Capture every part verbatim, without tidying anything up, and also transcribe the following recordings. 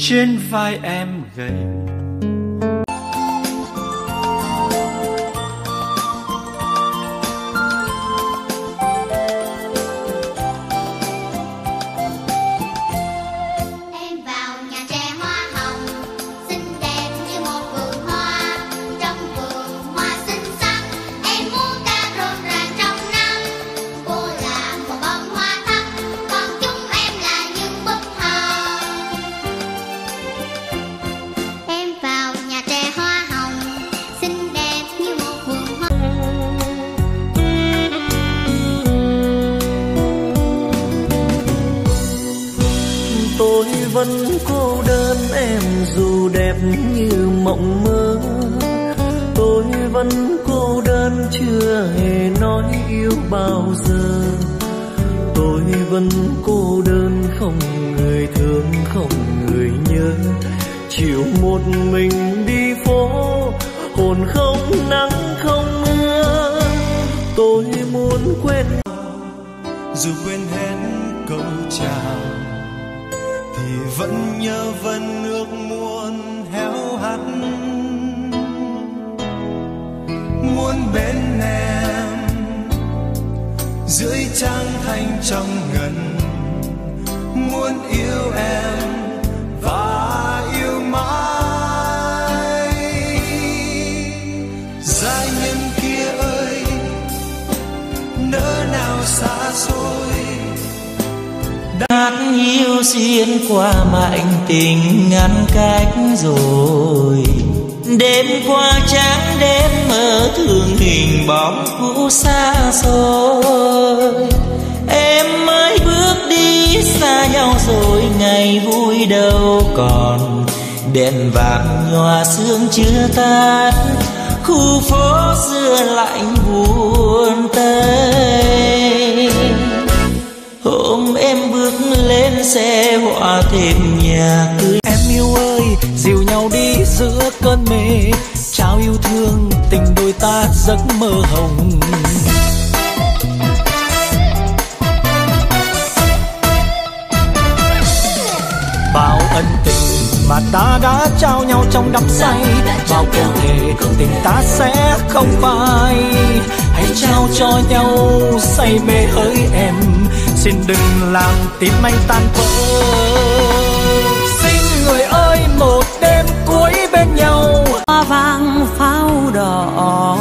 trên vai em gầy. Vẫn cô đơn em dù đẹp như mộng mơ. Tôi vẫn cô đơn chưa hề nói yêu bao giờ. Tôi vẫn cô đơn không người thương không người nhớ. Chiều một mình đi phố, hồn không nắng không mưa. Tôi muốn quên, dù quên hết câu chào thì vẫn nhớ vẫn ước muốn héo hắt. Muốn bên em dưới trăng thanh trong ngần. Muốn yêu em và yêu mãi. Giai nhân kia ơi, nỡ nào xa xôi. Hát hiu xuyên qua mà anh tình ngăn cách rồi. Đêm qua trắng đêm mơ thương hình bóng cũ xa xôi. Em mới bước đi xa nhau rồi, ngày vui đâu còn. Đèn vàng nhòa sương chưa tắt, khu phố xưa lạnh buồn tây. Hôm em bước lên xe họa thêm nhà cưới. Em yêu ơi, dìu nhau đi giữa cơn mê, trao yêu thương tình đôi ta giấc mơ hồng. Bao ân tình mà ta đã trao nhau trong đắm say, bao câu thề tình ta sẽ không phai. Hãy trao cho nhau say mê hỡi em, xin đừng làm tim anh tan vỡ. Xin người ơi một đêm cuối bên nhau. Hoa vàng pháo đỏ,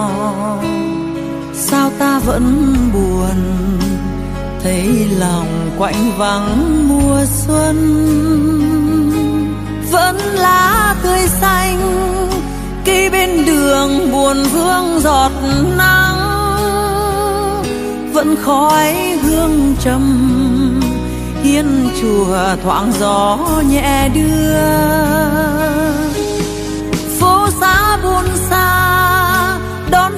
sao ta vẫn buồn, thấy lòng quạnh vắng mùa xuân. Vẫn lá tươi xanh khi bên đường buồn vương giọt nắng. Vẫn khói hương trầm hiên chùa thoáng gió nhẹ đưa. Phố xá buồn xa đón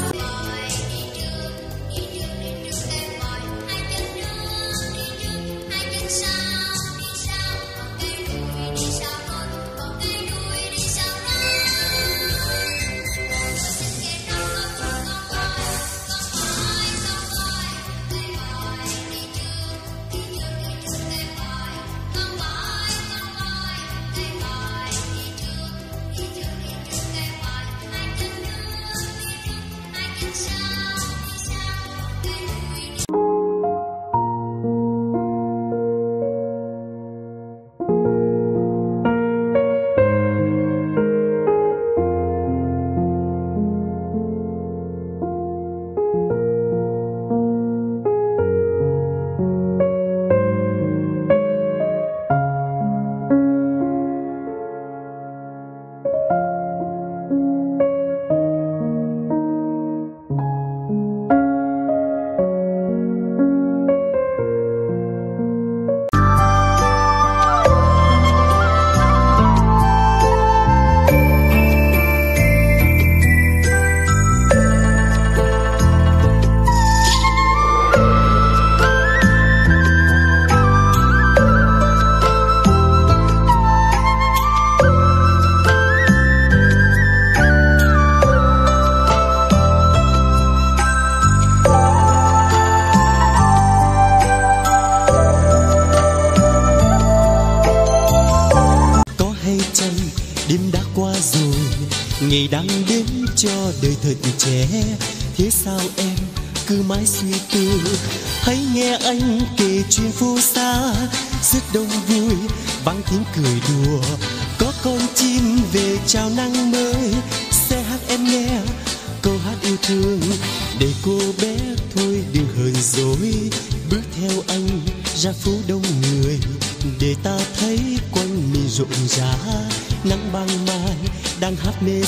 Ngày đang đến cho đời thật trẻ, thế sao em cứ mãi suy tư? Hãy nghe anh kể chuyện phù sa, rất đông vui vang tiếng cười đùa. Có con chim về chào nắng mới, sẽ hát em nghe câu hát yêu thương. Để cô bé thôi đừng hờn dỗi, bước theo anh ra phố đông người, để ta thấy quanh mình rộn rã nắng ban mai đang hát mê.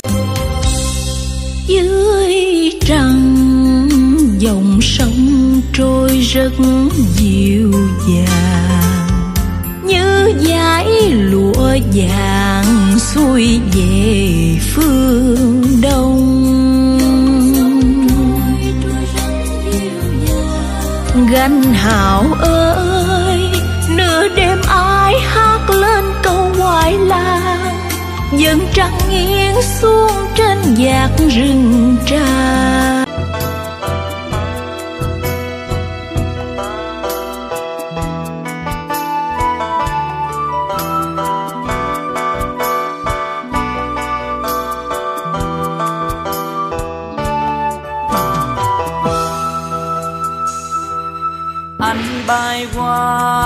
Dưới trăng dòng sông trôi rất dịu dàng, như dải lụa vàng xuôi về phương đông. Gánh hào ơi, nửa đêm ai hát lên câu ngoại làng, dần trăng nghiêng xuống trên dạt rừng trà. Anh bay qua,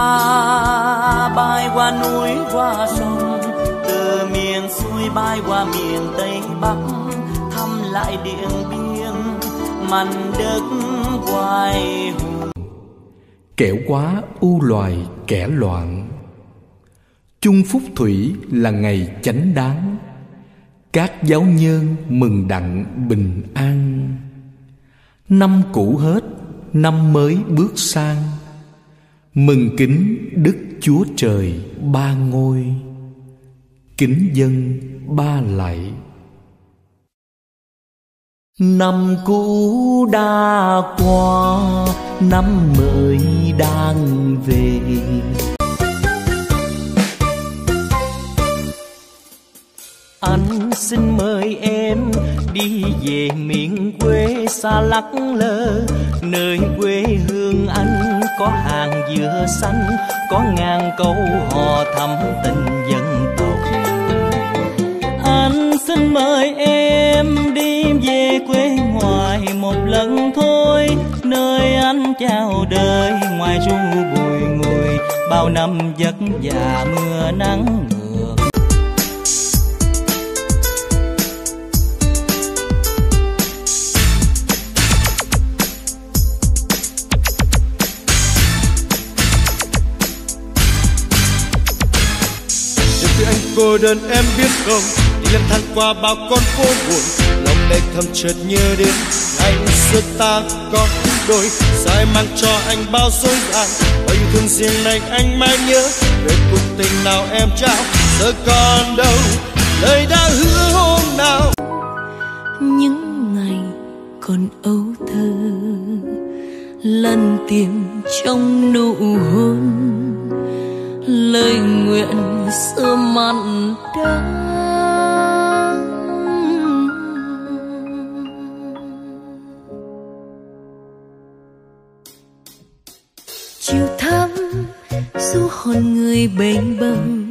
bay qua núi qua sông, từ miền xuôi bay qua miền Tây Bắc, thăm lại Điện Biên, mảnh đất hoài hùng. Kẻo quá u loài kẻ loạn, chung phúc thủy là ngày chánh đáng. Các giáo nhân mừng đặng bình an, năm cũ hết năm mới bước sang. Mừng kính Đức Chúa Trời ba ngôi, kính dân ba lạy. Năm cũ đã qua, năm mới đang về. Anh xin mời em đi về miền quê xa lắc lơ, nơi quê hương anh có hàng dừa xanh, có ngàn câu hò thắm tình dân tộc. Anh xin mời em đi về quê ngoài một lần thôi, nơi anh chào đời ngoài ru bụi ngùi, bao năm vất vả mưa nắng ngược. Cô đơn em biết không, đi lang thang qua bao con phố buồn, lòng đầy thầm chợt nhớ đến ngày xưa ta có đôi. Sao mang cho anh bao dối gạt, bao yêu thương riêng này anh mãi nhớ. Về cuộc tình nào em trao, giờ còn đâu lời đã hứa hôm nào. Những ngày còn ấu thơ, lần tìm trong nụ hôn, lời nguyện xưa mặn đắng. Chiều thắm du hồn người bềnh bâng,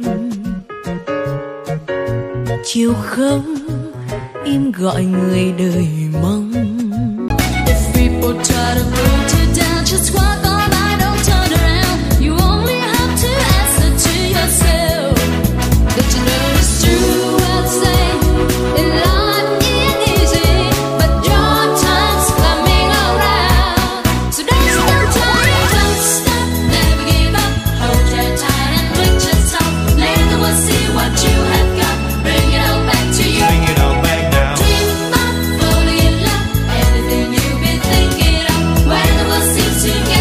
chiều không im gọi người đời mong. If people try to put you down, just walk on by, don't turn around. You only have to answer to yourself that you know it's true. I'd say in life ain't easy, but your time's coming around. So don't stop trying, don't stop, never give up. Hold your tight and cling your top. Let the world see what you have got. Bring it all back to you. Bring it all back now. Dream up, fully in love, everything you've been thinking of. When the world seems to get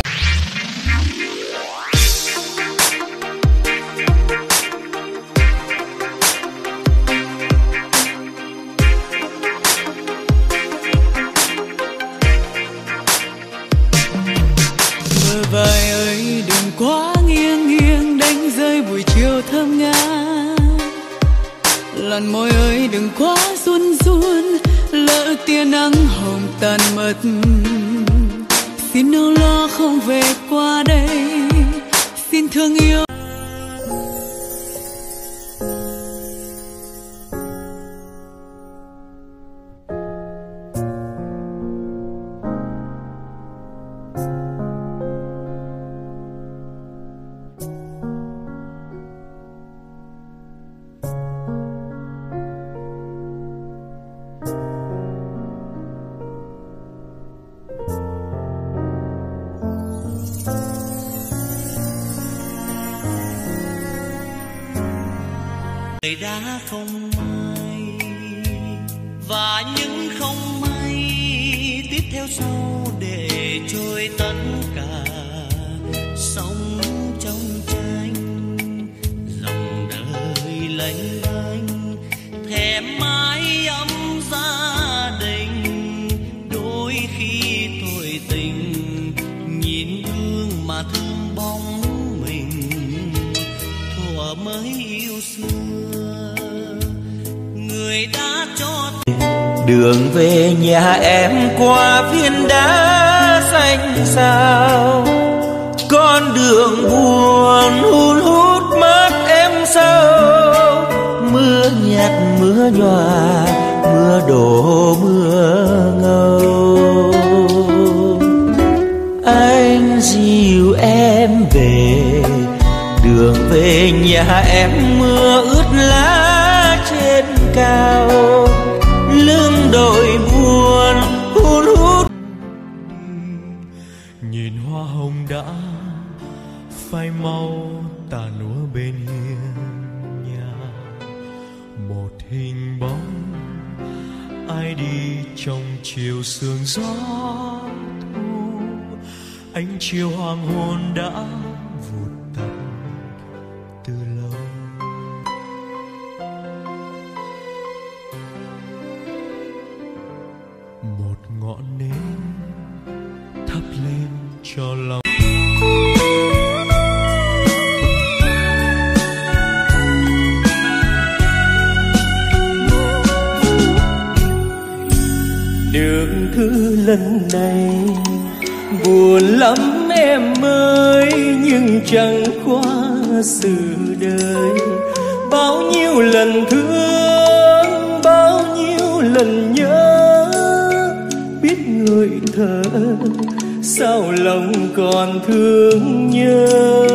bờ vai ơi đừng quá nghiêng nghiêng, đánh rơi buổi chiều thơm ngát. Làn môi ơi đừng quá run run, lỡ tia nắng hồng tàn mất. Xin âu lo không về qua đây, xin thương yêu. Người đã không may và những không may tiếp theo sau để trôi tất cả sống trong tranh dòng đời lênh đênh thèm mái ấm gia đình. Đôi khi tôi tình nhìn gương mà thương bóng mình thuở mới yêu xưa. Người đã cho đường về nhà em qua phiến đá xanh xao, con đường buồn hun hút mắt em sao. Mưa nhạt mưa nhòa mưa đổ mưa ngâu, anh dìu em về đường về nhà em mưa ướt lá trên cao. Lưng đồi buồn hun hút nhìn hoa hồng đã phai màu tàn úa bên hiên nhà. Một hình bóng ai đi trong chiều sương gió thu, ánh chiều hoàng hôn đã vụt tắt từ lâu. Một ngọn nến thắp lên cho lòng. Đường thứ lần này buồn lắm em ơi, nhưng chẳng qua sự đời. Bao nhiêu lần thương bao nhiêu lần nhớ, biết người thở sao lòng còn thương nhớ.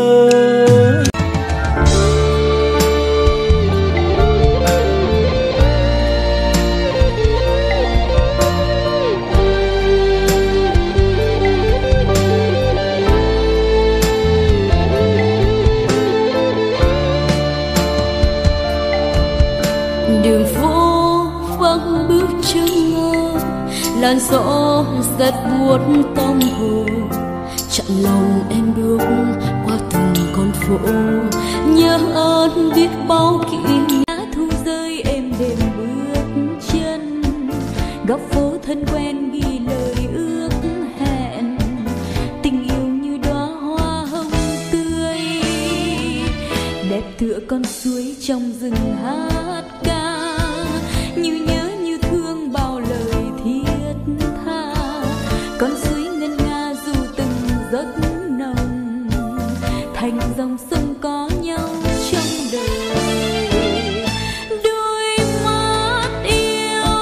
Đường phố vắng bước chân ngơ, làn gió rất buốt tâm hồn. Chặn lòng em bước qua từng con phố, nhớ ơn biết bao kỷ niệm. Lá thu rơi êm đềm bước chân, góc phố thân quen ghi lời ước hẹn. Tình yêu như đóa hoa hồng tươi, đẹp tựa con suối trong rừng hát ca. Như nhớ như thương bao lời thiết tha, con suối ngân nga dù từng giấc nồng, thành dòng sông có nhau trong đời. Đôi mắt yêu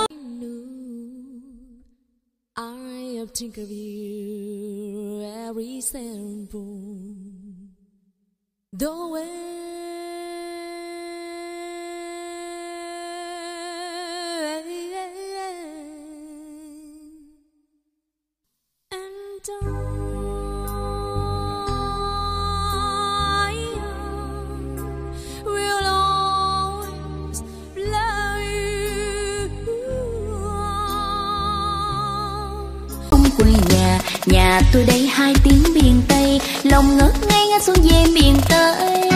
I think of you every second, the way quê nhà, nhà tôi đây hai tiếng miền Tây, lòng ngỡ ngay ngã xuống về miền Tây.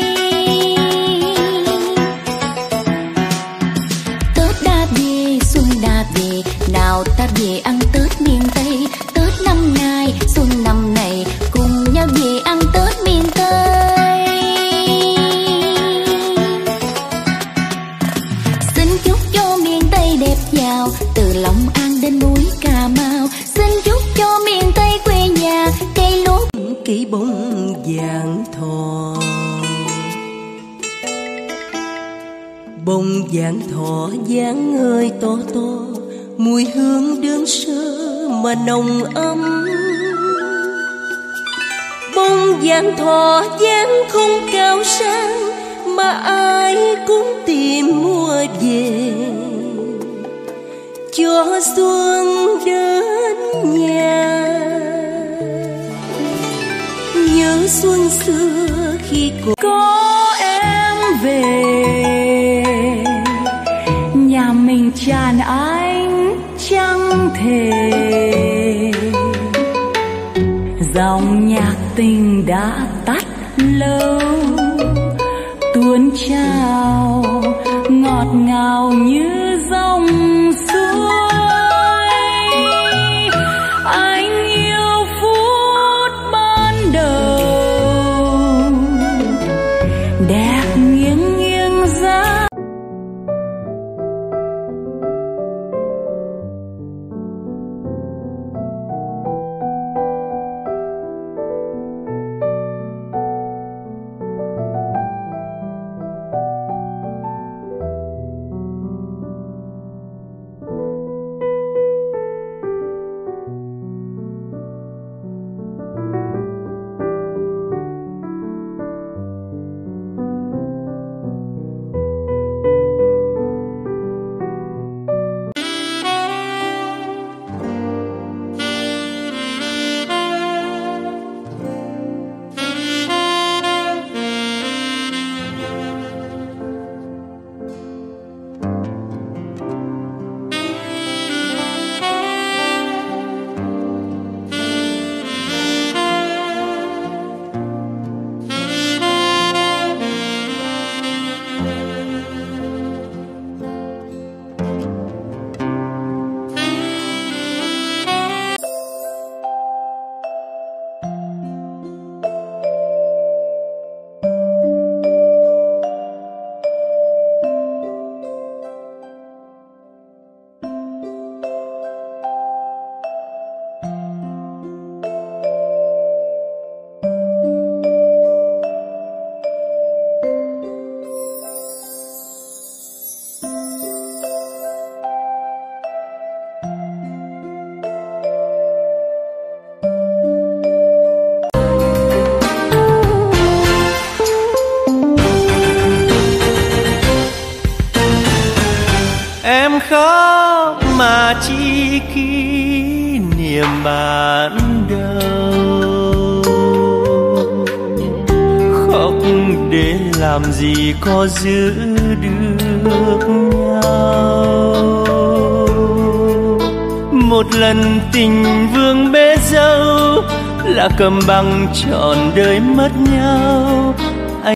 Tết đã về, xuân đã về, nào ta về ăn Tết miền Tây. Tết năm nay, xuân năm này, cùng nhau về ăn Tết miền Tây. Xin chúc cho miền Tây đẹp giàu, từ Long An đến núi Cà Mau. Xin chúc cho miền Tây quê nhà, cây lúa kỹ bông vàng thọ. Bông vàng thọ dáng hơi to to, mùi hương đơn sơ mà nồng ấm. Bông vàng thọ dáng không cao sang, mà ai cũng tìm mua về, cho xuân đến nhà. Nhớ xuân xưa khi còn có em về. thể. Dòng nhạc tình đã tắt lâu, tuôn trào ngọt ngào như dòng suối. Anh yêu phút ban đầu, đẹp nghiêng nghiêng ra. Em khóc mà chỉ kỷ niệm ban đầu, khóc để làm gì có giữ được nhau. Một lần tình vương bế dâu là cầm bằng trọn đời mất nhau. Anh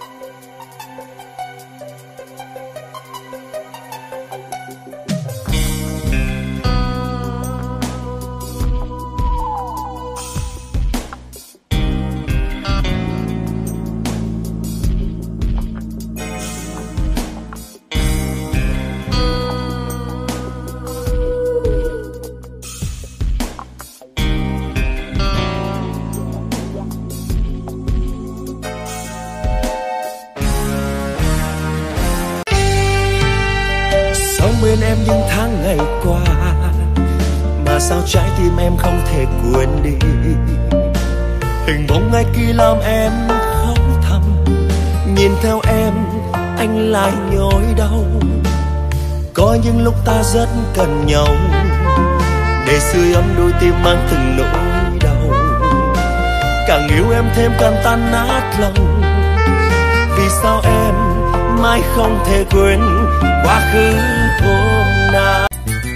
bên em những tháng ngày qua, mà sao trái tim em không thể quên đi. Hình bóng ngày kia làm em khóc thầm, nhìn theo em anh lại nhói đau. Có những lúc ta rất cần nhau, để sưởi ấm đôi tim mang từng nỗi đau. Càng yêu em thêm càng tan nát lòng, vì sao em mãi không thể quên quá khứ hôm nào.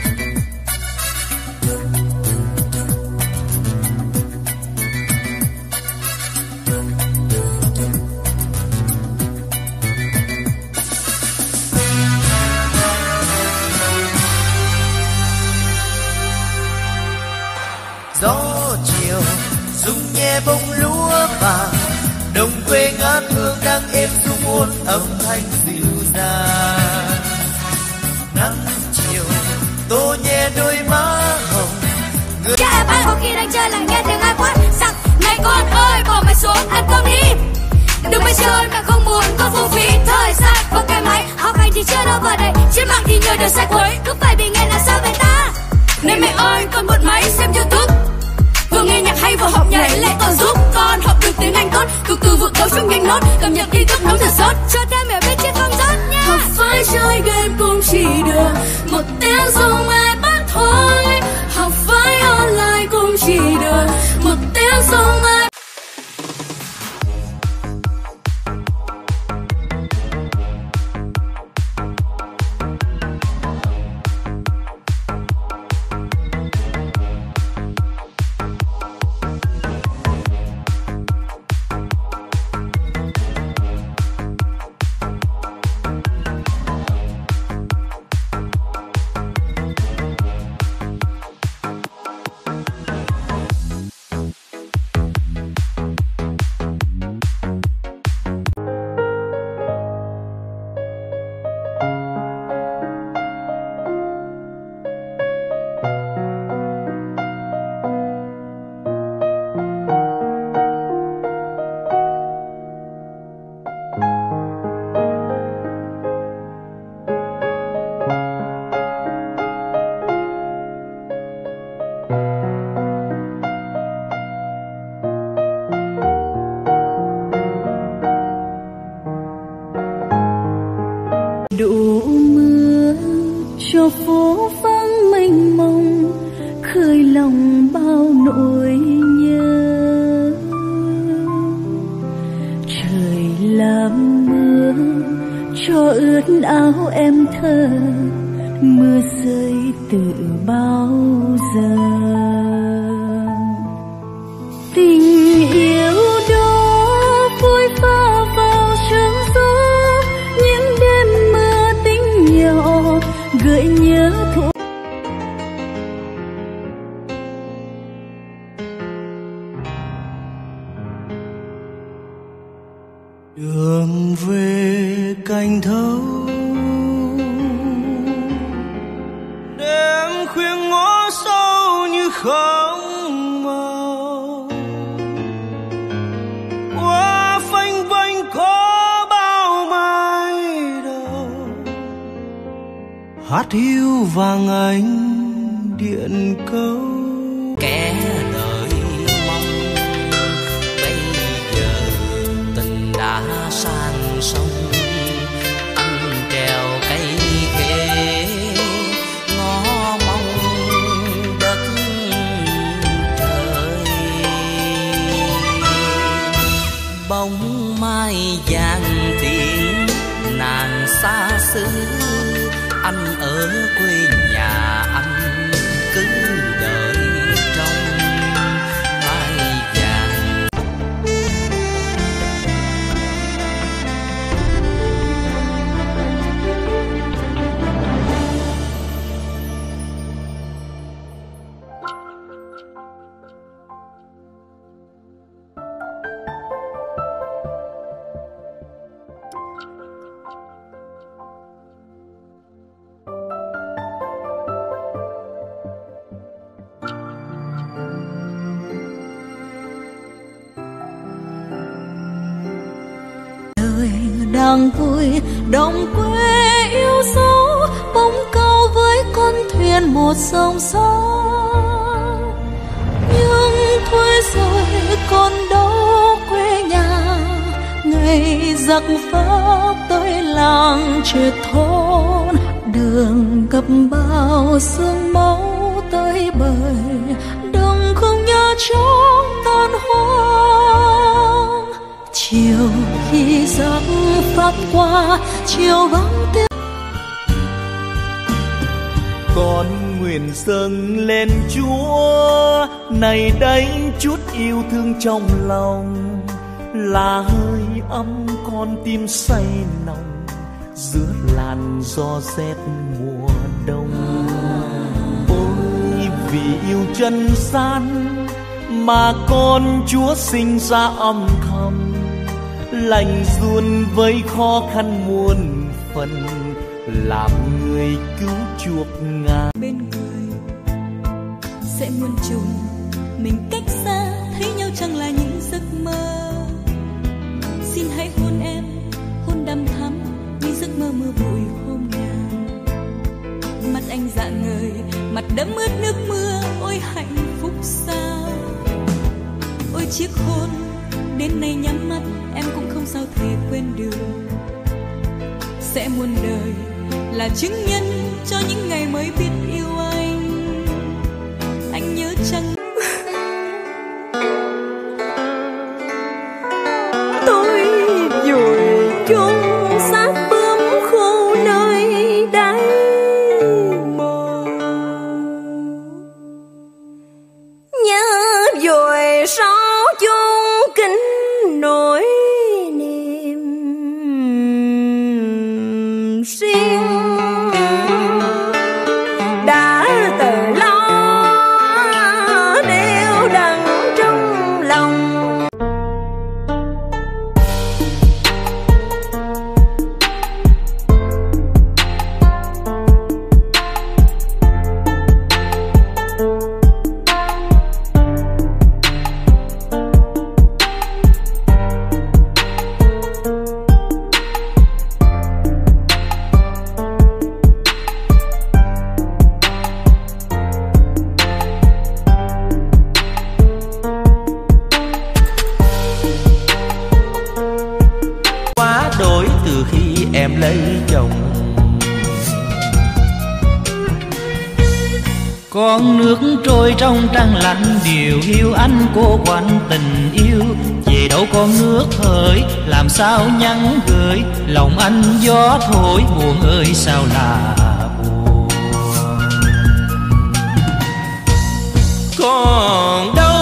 Gió chiều rung nhẹ bông lúa vàng, đồng quê ngát hương đang êm du muôn âm thanh dịu dàng. Nắng chiều tô nhẹ đôi má hồng. Người... Cha em ăn có khi đang chơi lại nghe tiếng ai quát rằng này con ơi bỏ mày xuống ăn cơm đi. Đừng mày chơi mẹ không muốn con phung phí thời gian có cái máy học hành thì chưa đâu vào đây, trên mạng thì nhiều điều sai quấy, cứ phải bị nghe là sao vậy ta. Này mẹ ơi con bật máy xem YouTube, vừa nghe nhạc hay vừa học nhảy lại còn giúp con học được tiếng Anh tốt, từ từ vựng câu trong nhanh nốt, cập nhật tin tức nóng thật sốt, cho thêm mẹ biết chứ không rốt nha. Học phải chơi game cũng chỉ được một tiếng dùng iPad thôi, học phải online cũng chỉ được một tiếng dùng iPad. cho phố vắng mênh mông, khơi lòng bao nỗi nhớ. Trời làm mưa cho ướt áo em thơ, mưa rơi từ bao giờ. Tình yêu đó vui pha vào sương gió, những đêm mưa tinh nhỏ gợi nhớ thuở. Đường về cành thâu, đêm khuya ngõ sâu như không màu, qua phanh phanh có bao mái đầu, hát hiu vàng ánh điện câu. Kẻ đời mong bây giờ tình đã sang sông, anh trèo cây khế ngó mong đất trời. Bóng mai vàng tiếng nàng xa xứ, anh ở quê nhà anh cứ đợi trong mai vàng. Đang vui đồng quê yêu dấu, bóng cao với con thuyền một dòng gió. Nhưng thôi rồi còn đâu quê nhà, ngày giặc Pháp tới làng triệt thôn. Đường gặp bao sương máu tới bời, đồng không nhớ chốn tan hoang. Chiều khi giặc Pháp qua, chiều vắng tiếng. Con nguyện dâng lên Chúa, này đây chút yêu thương trong lòng, là hơi ấm con tim say nồng giữa làn gió rét mùa đông. Ôi vì yêu chân gian mà con Chúa sinh ra âm thầm, lành ruồn với khó khăn muôn phần, làm người cứu chuộc ngàn. Bên người sẽ muôn trùng, mình cách xa thấy nhau chẳng là những giấc mơ. Xin hãy hôn em, hôn đăm thắm như giấc mơ mưa bụi hôm nào. Mắt anh rạng ngời, mặt đẫm ướt nước mưa, ôi hạnh phúc sao. Ôi chiếc hôn đến nay nhắm mắt em cũng không sao thể quên được. Sẽ muôn đời là chứng nhân cho những ngày mới biết yêu anh. Anh nhớ chăng tôi vùi chung xác bướm khô nơi đáy mồ, nhớ vùi sáu chung kính nỗi niềm riêng đã từ lâu đều đặn trong lòng. Quá đổi từ khi em lấy chồng, Con nước trôi trong trăng lạnh điều hiu anh cô quạnh tình yêu. Về đâu con nước hỡi làm sao nhắn gửi, lòng anh gió thổi buồn ơi sao là buồn. Còn đâu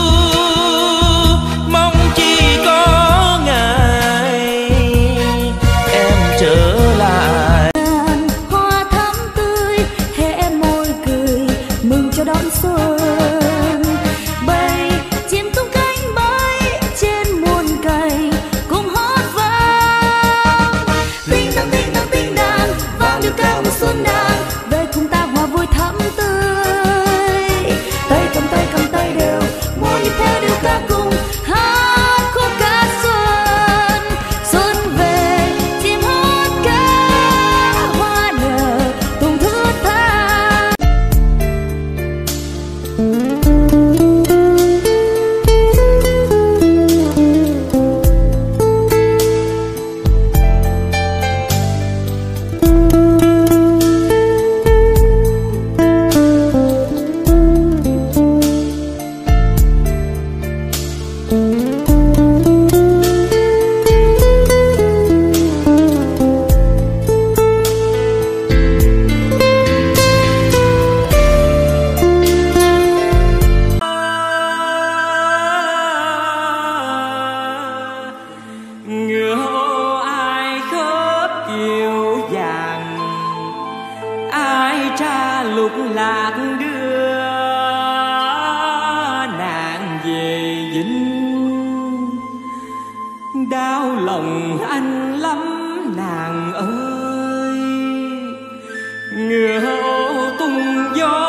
mong chỉ có ngày em trở lại. Hoa thắm tươi hé môi cười mừng cho đón xuân. Bay chim tung cánh bay trên muôn cày cùng hót vang. Tinh tang tinh tang tinh đàn vang điệu ca mùa xuân đang về cùng ta hòa vui thắm tươi. Tay cầm tay cầm tay đều muốn đi theo điệu ca cùng hát khúc ca xuân. Xuân về chim hót ca hoa nở tung thướt tha. Ngựa ô ai khớp kiều vàng, ai tra lục lạc đưa nàng về dinh. Đau lòng anh lắm nàng ơi, ngựa ô tung gió.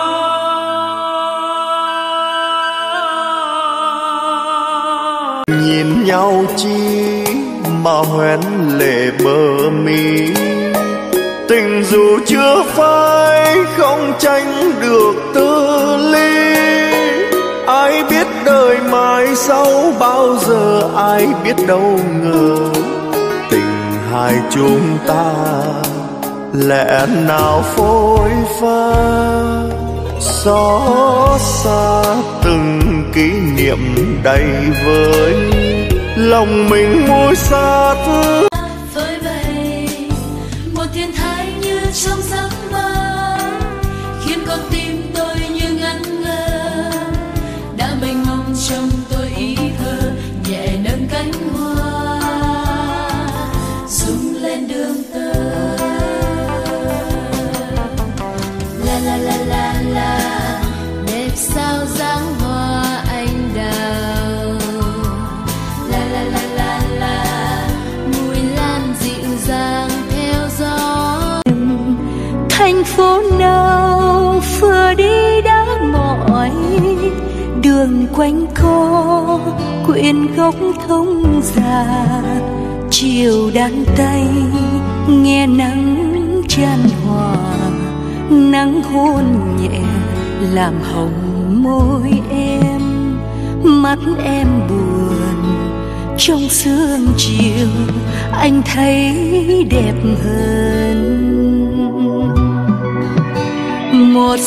Nhìn nhau chi mà hoen lệ bờ mi, tình dù chưa phai không tránh được tư ly. Ai biết đời mai sau bao giờ, ai biết đâu ngờ tình hai chúng ta lẽ nào phôi pha. Xót xa từng kỷ niệm đầy vơi, lòng mình môi sát Với bay một thiên thái như trong giấc mơ, khiến con tim tôi như ngẩn ngơ. Đã mênh mông trong tôi ý thơ, nhẹ nâng cánh hoa rung lên đường tơ. La la la la la đẹp sao dáng hoa anh đào. La la la la la mùi lan dịu dàng theo gió. Thành phố nào vừa đi đã mỏi, đường quanh co quyện góc thông già. Chiều đan tay nghe nắng chan hòa, nắng hôn nhẹ làm hồng môi em. Mắt em buồn trong sương chiều, anh thấy đẹp hơn. Một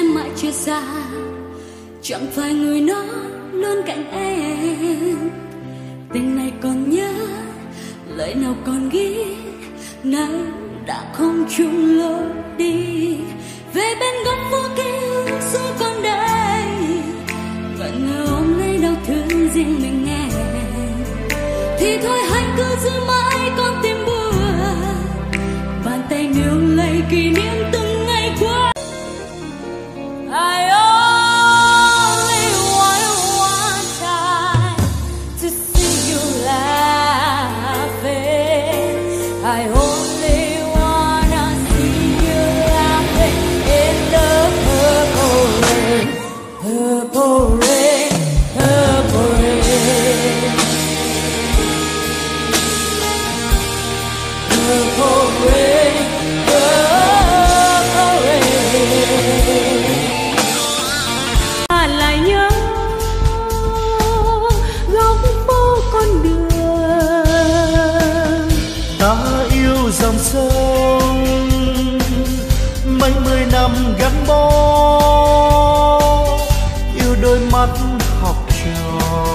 chẳng phải người nó luôn cạnh em Tình này còn nhớ, lời nào còn ghi, nay đã không chung lối đi. Về bên góc phố kia rồi còn đây, vẫn ngờ ôm lấy đau thương riêng mình nghe. Thì thôi hãy cứ giữ mãi con tim buồn, bàn tay níu lấy kỷ niệm từng ngày qua. I only want one time to see you laughing. I only wanna see you laughing in the purple rain, purple rain, purple rain, purple rain, purple rain. Ta lại nhớ góc phố con đường, ta yêu dòng sông mấy mươi năm gắn bó, yêu đôi mắt học trò,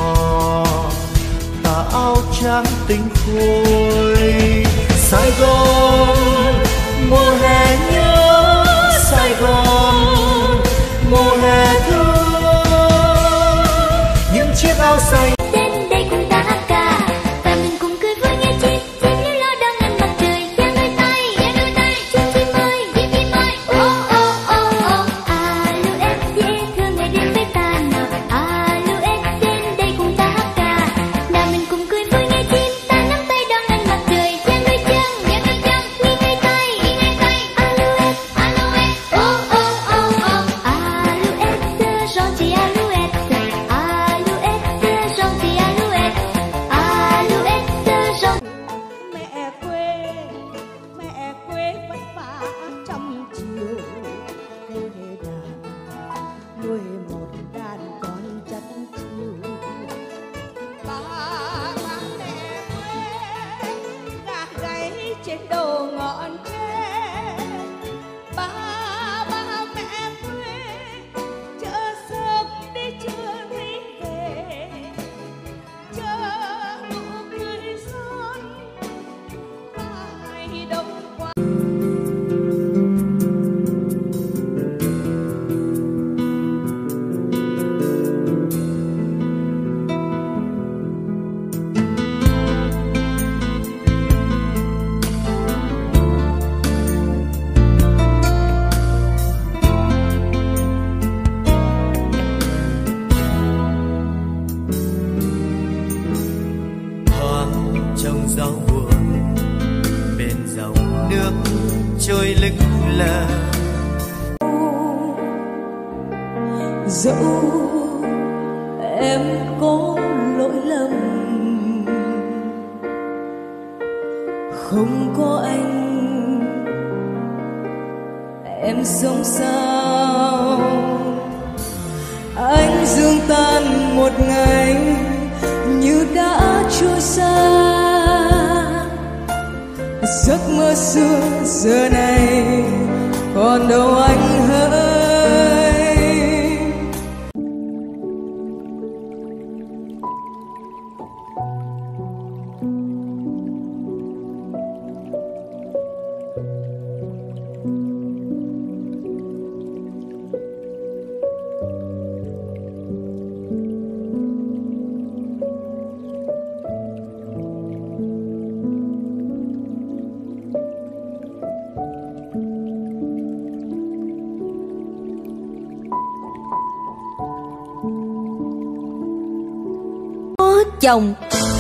tà áo trắng tinh khôi. Sài Gòn mùa hè nhớ Sài Gòn, mùa hè thương những chiếc áo xanh. Đến đây cùng ta hát ca và mình cùng cười vui nghe chim chim như lo đang ngân mặt trời. Giang đôi tay, giang đôi tay, chim chim ơi, chim chim ơi. Oh oh oh oh, Alouette dễ thương ngày đêm với ta nào. Alouette đến đây cùng ta hát ca và mình cùng cười vui nghe chim. Ta nắm tay đón ngân mặt trời. Giang đôi chân, giang đôi chân, nghiêng ngay tay, nghiêng ngay tay. Alouette, Alouette, oh oh oh oh, Alouette gentille Alouette, Alouette gentille Alouette, Alouette gentille. Mẹ quê, mẹ quê vất vả trăm chiều, nuôi đàn, nuôi một đàn con chất chiều. Ba ba mẹ quê, gà gáy trên đầu ngọn tre. Ba ba mẹ quê, chợ sớm đi chưa thấy về, chờ nụ cười son mai đông qua. Thoáng trong gió buồn bên dòng nước trôi lững lờ. Dẫu em có lỗi lầm, không có anh em sống sao. Anh dương tan một ngày như đã trôi xa, giấc mơ xưa giờ này còn đâu anh hỡi. Chồng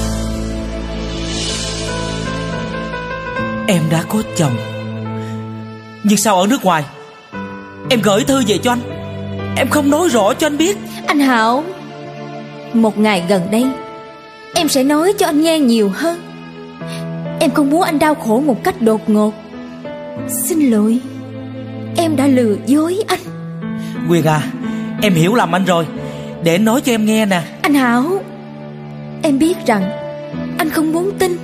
Em đã có chồng, nhưng sao ở nước ngoài em gửi thư về cho anh, em không nói rõ cho anh biết. anh Hảo, một ngày gần đây em sẽ nói cho anh nghe nhiều hơn. Em không muốn anh đau khổ một cách đột ngột. Xin lỗi, em đã lừa dối anh. Quyên à, em hiểu lầm anh rồi, để anh nói cho em nghe nè. Anh Hảo, em biết rằng anh không muốn tin.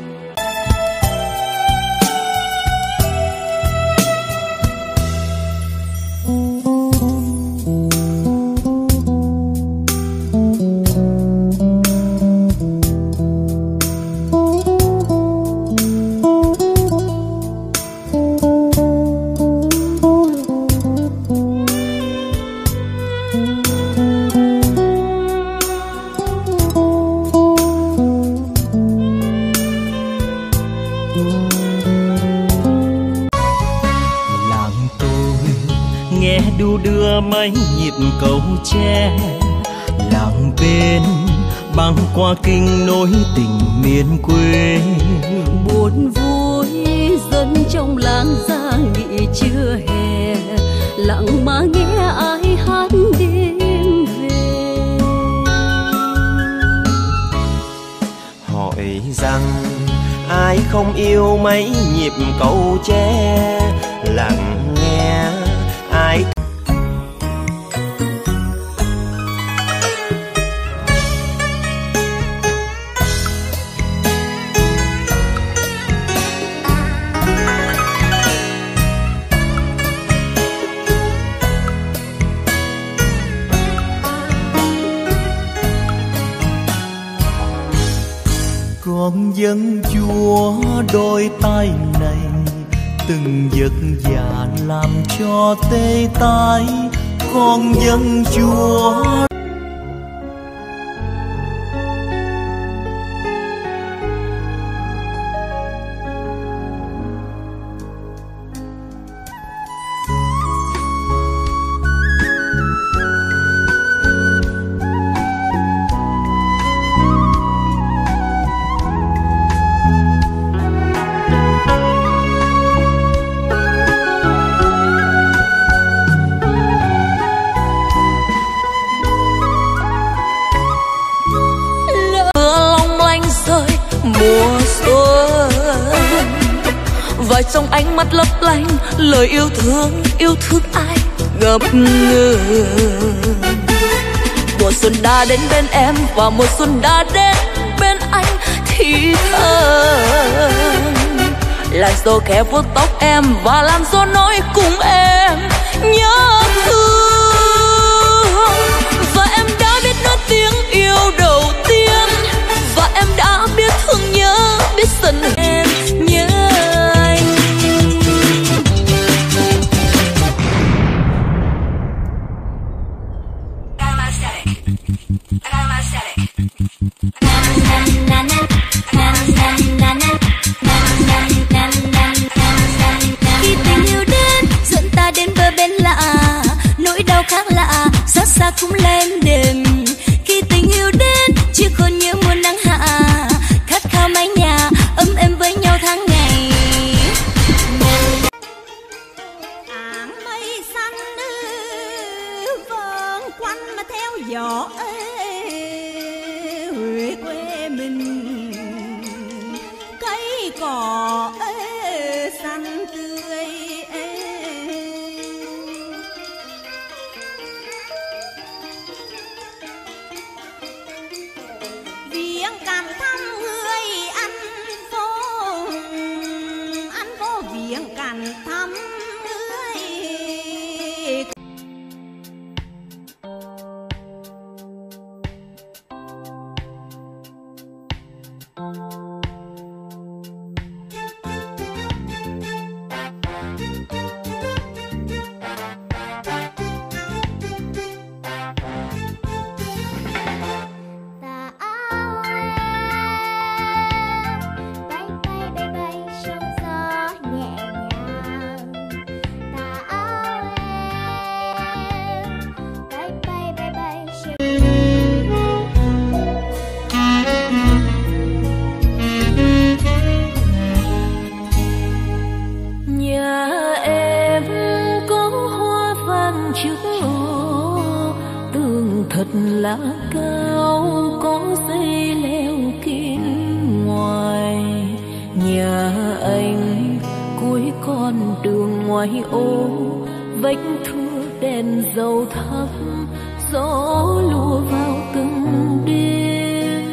nghe đu đưa mấy nhịp cầu tre. Làng bên băng qua kinh nối tình miền quê. Buồn vui dân trong làng ra nghỉ trưa hè, lặng mà nghe ai hát đêm về. Hỏi rằng ai không yêu mấy nhịp cầu tre, lặng nghe ai. Con dân Chúa đôi tay này, từng giấc dạ làm cho tê tái. Con dân Chúa và trong ánh mắt lấp lánh lời yêu thương, yêu thương ai ngập ngừng. Mùa xuân đã đến bên em và mùa xuân đã đến bên anh thì thầm. Làn gió khẽ vuốt tóc em và làn gió nói cùng em nhớ thương. Và em đã biết nói tiếng yêu đầu tiên, và em đã biết thương nhớ, biết dần em nhớ. Khi tình yêu đến dẫn ta đến bờ bên lạ, nỗi đau khác lạ xót xa cũng lên đềm. Khi tình yêu đến chỉ còn nhớ mùa nắng hạ, khát khao mái nhà ấm êm với nhau tháng ngày. Áng mây xanh vờn quanh mà theo gió Huế quê mình, cây cỏ xanh tươi. Viếng cảm thăm người anh phố, anh phố viếng cảm thăm người. Lá cao có dây leo kín ngoài nhà anh, cuối con đường ngoài ô vách thưa đèn dầu thắp, gió lùa vào từng đêm.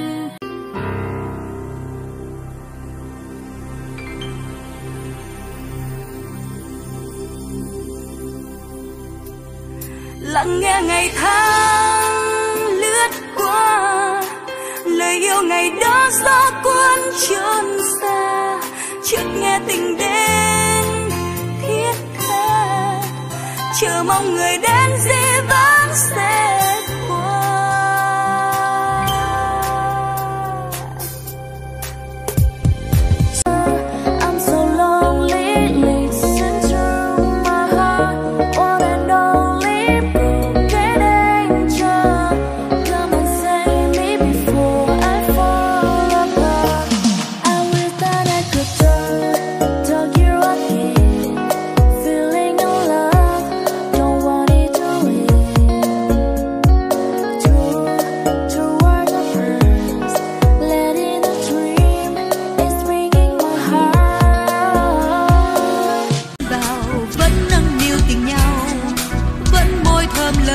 Lặng nghe ngày tháng lướt qua, lời yêu ngày đó gió cuốn trốn xa, chợt nghe tình đến thiết tha, chờ mong người đến dĩ vãng sẽ qua. I'm so lonely, listen to my heart, on and on.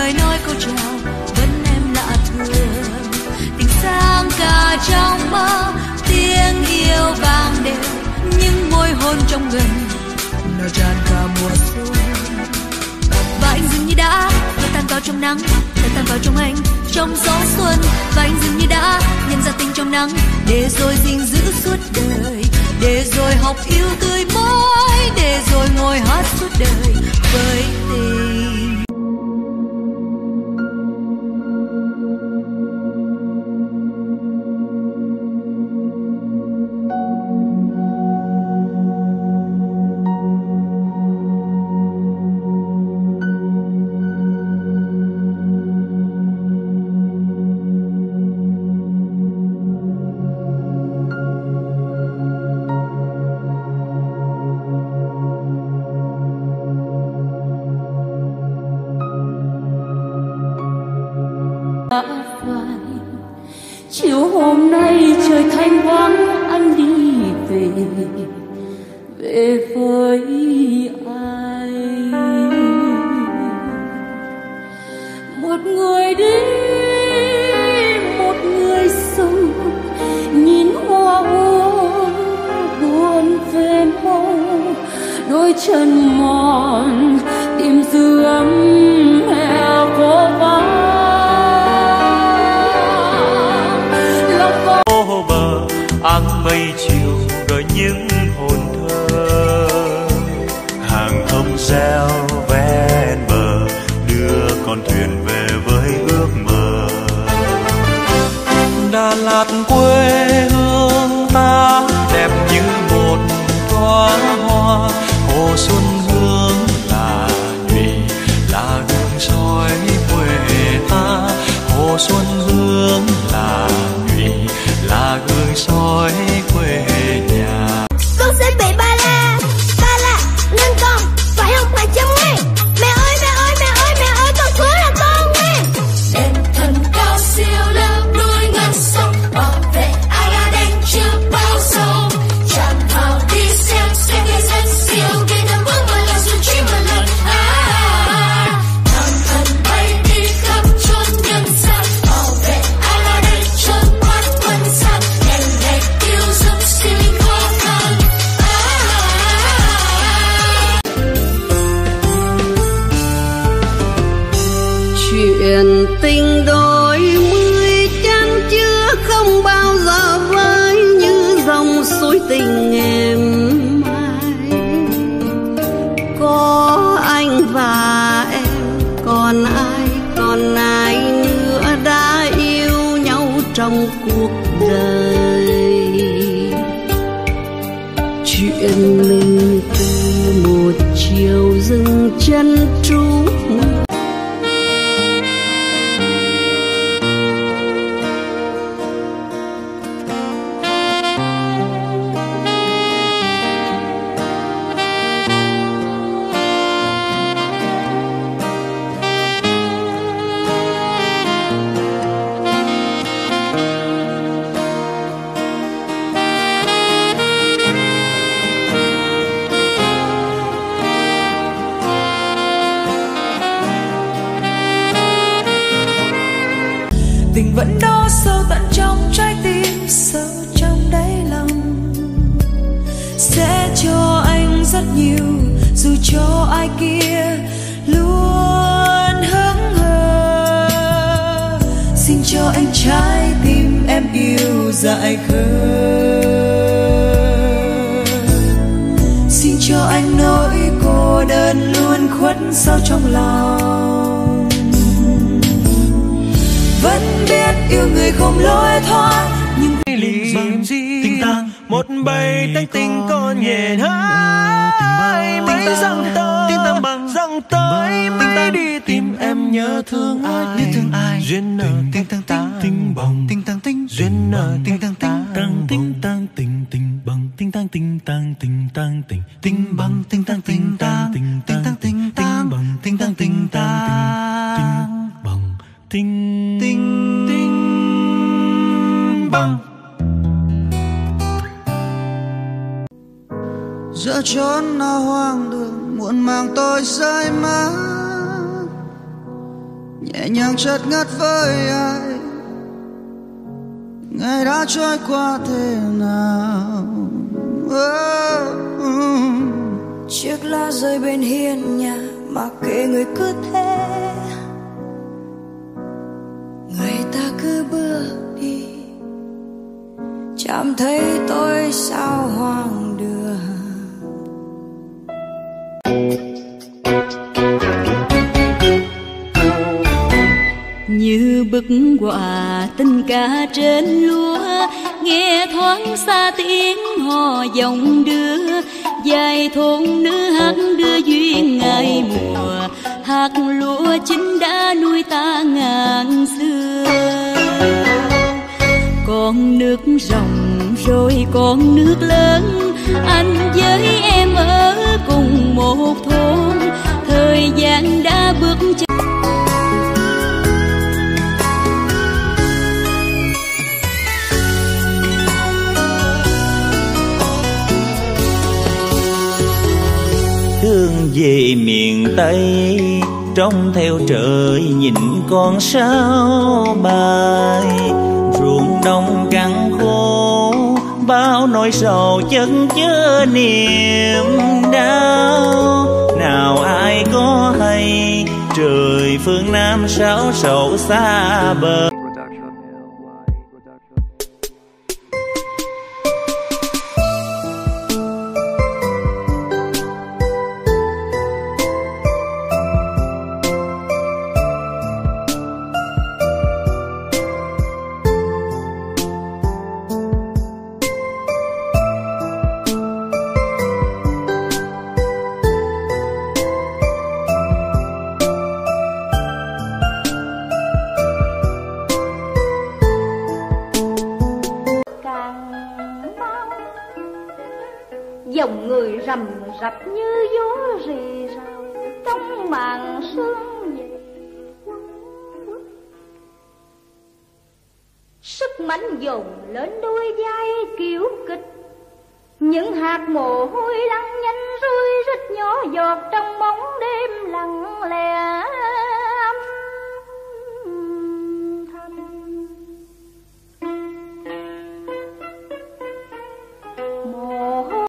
lời nói câu chào vẫn em lạ thường. Tình sang cả trong mơ, tiếng yêu vang đều, những môi hôn trong gần nở tràn cả mùa xuân. Và anh dường như đã thở tan vào trong nắng, thở tan vào trong anh trong gió xuân. Và anh dường như đã nhận ra tình trong nắng, để rồi gìn giữ suốt đời, để rồi học yêu tươi mới, để rồi ngồi hát suốt đời với tình. Chiều hôm nay trời thanh vắng, anh đi về, về với ai? Một người đi, một người sống, nhìn hoa úa buồn về mong, đôi chân mòn tìm dư ấm hè phố vắng. Áng mây chiều gợi những hồn thơ, hàng thông reo ven bờ đưa con thuyền về với ước mơ. Đà Lạt quê hương ta đẹp như một đóa hoa, hồ xuân hương là nhụy là gương soi quê ta, hồ xuân hương là nhụy là gương soi quê nhà. Con sẽ bị ba la, ba la nên con phải học bài chăm ngoan. Mẹ ơi mẹ ơi mẹ ơi mẹ ơi con hứa là con ngoan. Đền thần cao siêu leo núi ngàn sông, bảo vệ ai là đen chưa bao giờ. Chẳng thảo đi xem xem người dân siêu, khi thầm bước vào lòng xuân chỉ một lần. À, thần thần bay đi khắp chốn nhân gian, bảo vệ ai là đen trơn mắt quân gian. Đèn đèn yêu dấu xin khó khăn. Chuyện tình đôi mươi chan chứa không bao giờ vơi, như dòng suối tình êm mai. Có anh và em, còn ai, còn ai nữa đã yêu nhau trong cuộc đời. Chuyện mình từ một chiều dừng chân trú. Tình vẫn đó sâu tận trong trái tim, sâu trong đáy lòng. Sẽ cho anh rất nhiều, dù cho ai kia luôn hững hờ. Xin cho anh trái tim em yêu dại khơi. Xin cho anh nỗi cô đơn luôn khuất sâu trong lòng. Vẫn biết yêu người không lối thoát, nhưng Liềm gì tình tang một bầy tách tình con nhẹ hơi mới dâng tới dâng tới mới đi tìm em nhớ thương ai nhớ thương ai duyên nợ tình tang tình tình bồng tình tang tình duyên nợ tình tang tình tang tình tang tình tình bằng tình tang tình tang tình tang tình tình bằng tình tang tình tang tình tang tình tang bằng tình tang tình tang tình bằng tình tình tình bằng. Giữa chốn nào hoang đường muộn màng tôi rơi mất, nhẹ nhàng chợt ngất với ai. Ngày đã trôi qua thế nào? Oh, um. Chiếc lá rơi bên hiên nhà mà kệ người cứ thế, người ta cứ bước đi, chẳng thấy tôi sao hoang đường. Như bức họa tình ca trên lúa, nghe thoáng xa tiếng hò dòng đưa. Dài thôn nữ hát đưa duyên ngày mùa, hạt lúa chín đã nuôi ta ngàn xưa. Con nước ròng rồi con nước lớn, anh với em ở cùng một thôn. Thời gian đã bước chân hướng về miền Tây, trông theo trời nhìn con sao bay. Ruộng đồng cằn khô, bao nỗi sầu chân chứa niềm đau. Nào ai có hay, trời phương Nam sao sầu xa bờ. dòng người rầm rập như gió rì rào trong màn sương về. Sức mạnh dồn lên đôi vai kiểu kịch, những hạt mồ hôi lăn nhanh rơi rít nhỏ giọt trong bóng đêm lặng lẽ âm thầm. Mồ hôi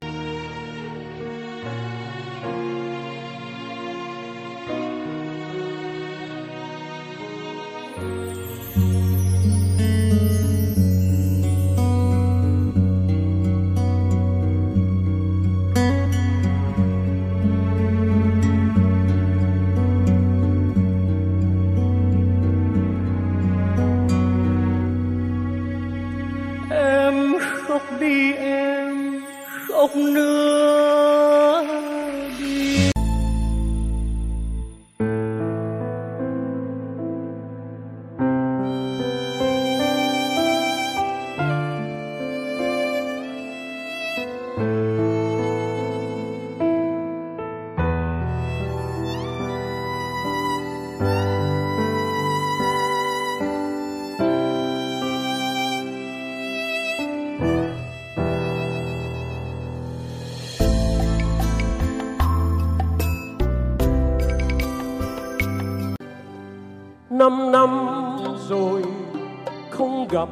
khóc đi em, khóc nữa đi. Năm năm rồi không gặp,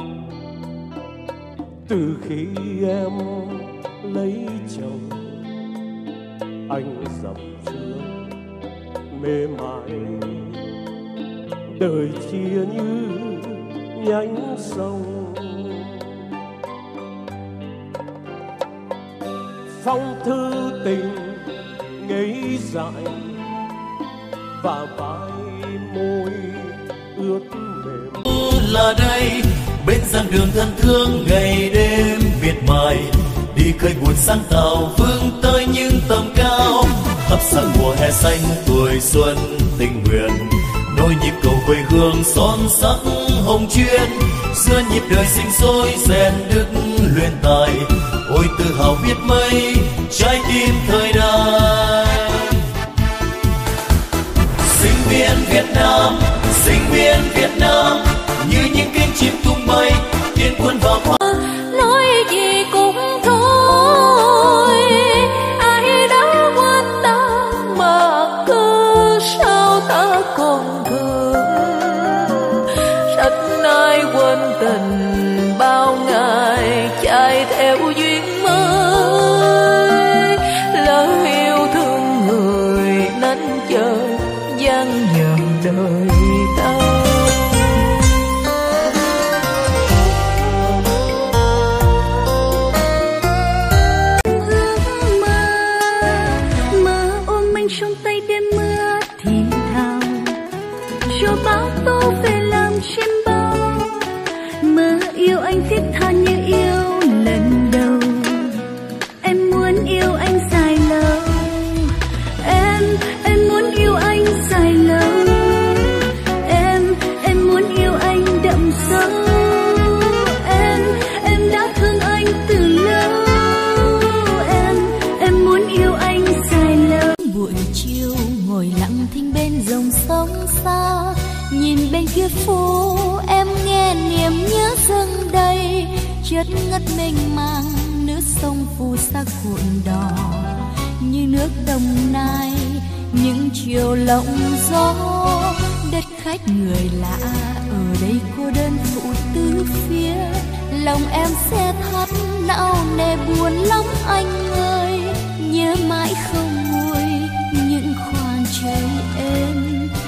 từ khi em lấy chồng, anh dập dưa mê mải, đời chia như nhánh sông. Phong thư tình ngây dại và vai môi ướt mềm. Là đây bên dặn đường thân thương ngày đêm miệt mài, đi khơi nguồn sáng tạo vươn tới những tầm cao. Thắp sáng mùa hè xanh tuổi xuân tình nguyện, nối nhịp cầu quê hương son sắc hồng chuyên. Xưa nhịp đời sinh sôi rèn đức luyện tài, ôi tự hào biết mấy trái tim thời đại. Sinh viên Việt Nam, sinh viên Việt Nam, như những cánh chim tung bay tiến quân vào hoa. Nói gì cũng thôi, ai đã quan tâm mà cứ sao ta còn thờ. nhờ đời ta. Trong tay đêm mưa thì thào cho bão tố về làm chim bao, mơ yêu anh thiết tha như yêu lần đầu. Em muốn yêu anh dài lâu, em em muốn yêu anh dài lâu, em em muốn yêu anh đậm sâu. Em em đã thương anh từ lâu, em em muốn yêu anh dài lâu. Buổi chiều ngồi lặng thinh bên dòng sông xa, nhìn bên kia phố em nghe niềm nhớ dâng đầy. Chất ngất mênh mang nước sông phù sa cuộn đỏ như nước Đồng Nai. Những chiều lộng gió đất khách người lạ, ở đây cô đơn phụ tứ phía. Lòng em sẽ thắt não nề buồn lắm anh ơi, nhớ mãi không nguôi những khoang trời êm.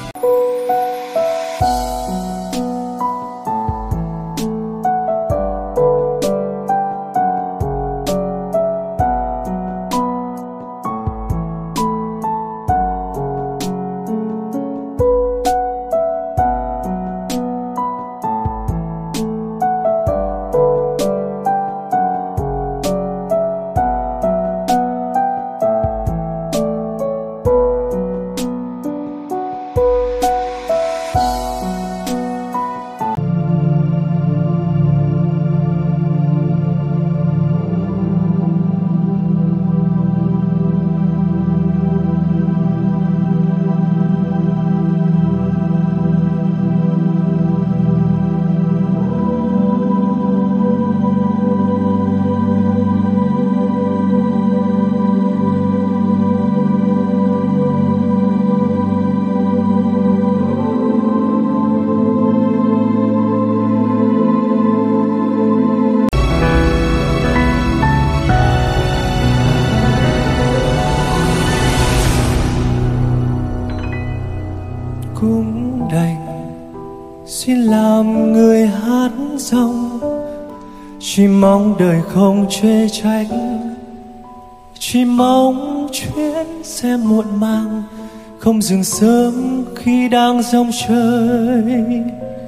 Cũng đành xin làm người hát dòng, chỉ mong đời không chê trách, chỉ mong chuyến xe muộn màng không dừng sớm khi đang rong chơi.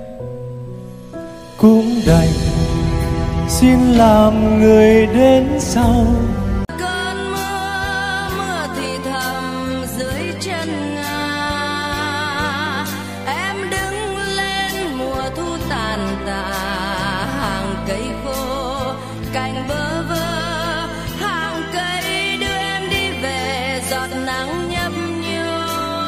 Cũng đành xin làm người đến sau, cơn mưa mưa thì thầm dưới chân ngà. Em đứng lên mùa thu tàn tạ, hàng cây khô cành bơ vơ, hàng cây đưa em đi về giọt nắng nhấp nhô.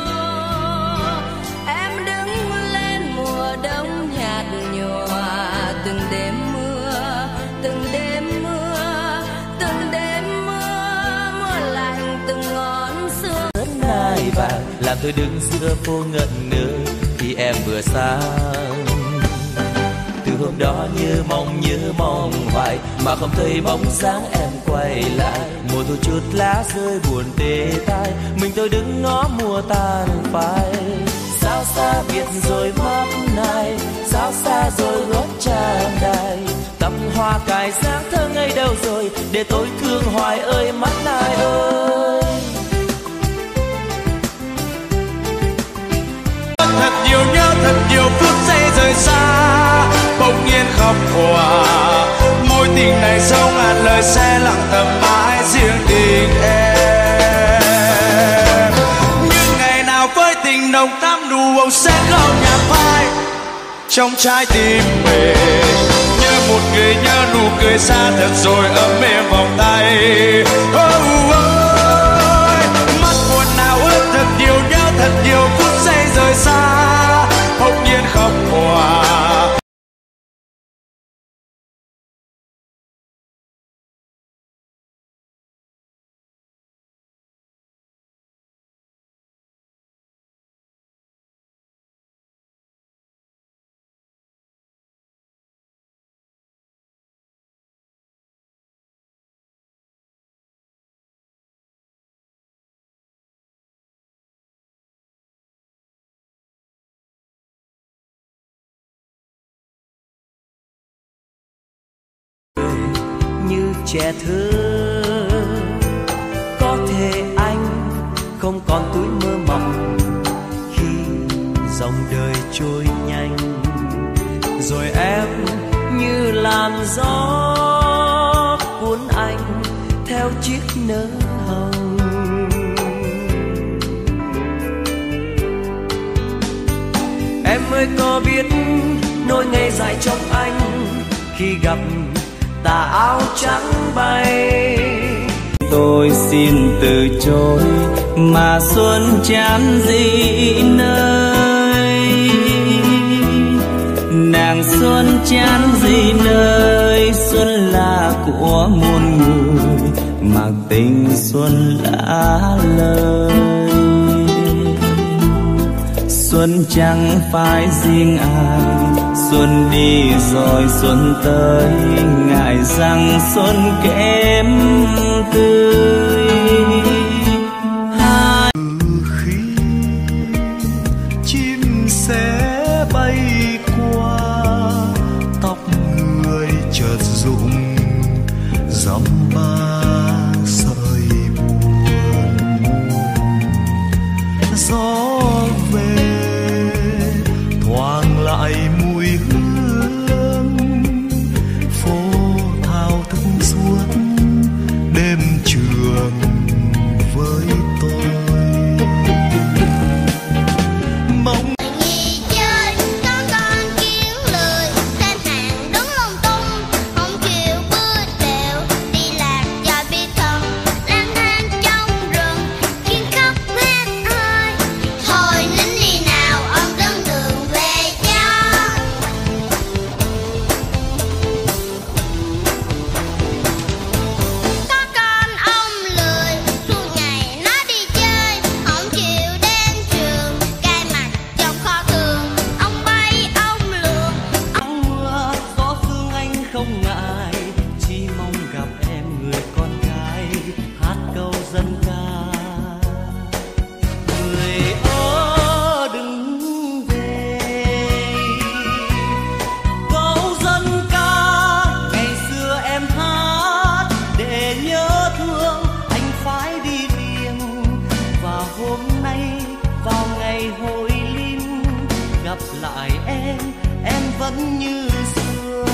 Em đứng lên mùa đông nhạt nhòa, từng đêm mưa từng đêm mưa từng đêm mưa mưa lạnh từng ngón sương. Nai vàng làm tôi đứng giữa phố ngẩn ngơ khi em vừa sang. Từ hôm đó nhớ mong nhớ mong hoài mà không thấy bóng dáng em quay lại. Mùa thu chút lá rơi buồn tê tai, mình tôi đứng ngó mùa tàn phai. Sao xa biệt rồi mắt này, sao xa rồi gót tràn đầy. Tắm hoa cài dáng thơ ngây đâu rồi, để tôi thương hoài ơi mắt này ơi. Thật nhiều nhớ thật nhiều phút giây rời xa, bỗng nhiên khóc hòa. Mối tình này sâu ngàn lời sẽ lặng thầm mãi riêng tình em. Nhưng ngày nào với tình nồng thắm đủ bầu sẽ không nhạt phai trong trái tim mình. Nhớ một người nhớ nụ cười xa thật rồi ấm êm vòng tay. Oh, oh, mắt buồn nào ướt thật nhiều nhớ thật nhiều phút giây rời xa, bỗng nhiên khóc hòa. trẻ thơ. Có thể anh không còn tuổi mơ mộng khi dòng đời trôi nhanh, rồi em như làn gió cuốn anh theo chiếc nơ hồng. Em ơi có biết nỗi ngày dài trong anh khi gặp tà áo trắng bay. Tôi xin từ chối mà xuân chán gì nơi, nàng xuân chán gì nơi. Xuân là của muôn người mà tình xuân lạ lời. Xuân chẳng phải riêng ai, xuân đi rồi xuân tới, ngại rằng xuân kém tươi. Hai khi chim sẽ bay qua, tóc người chợt rụng dòng ba sợi buồn. Gió về thoáng lại mùi hương, phố thao thức suốt đêm trường với tôi. Mong lại em, em vẫn như xưa.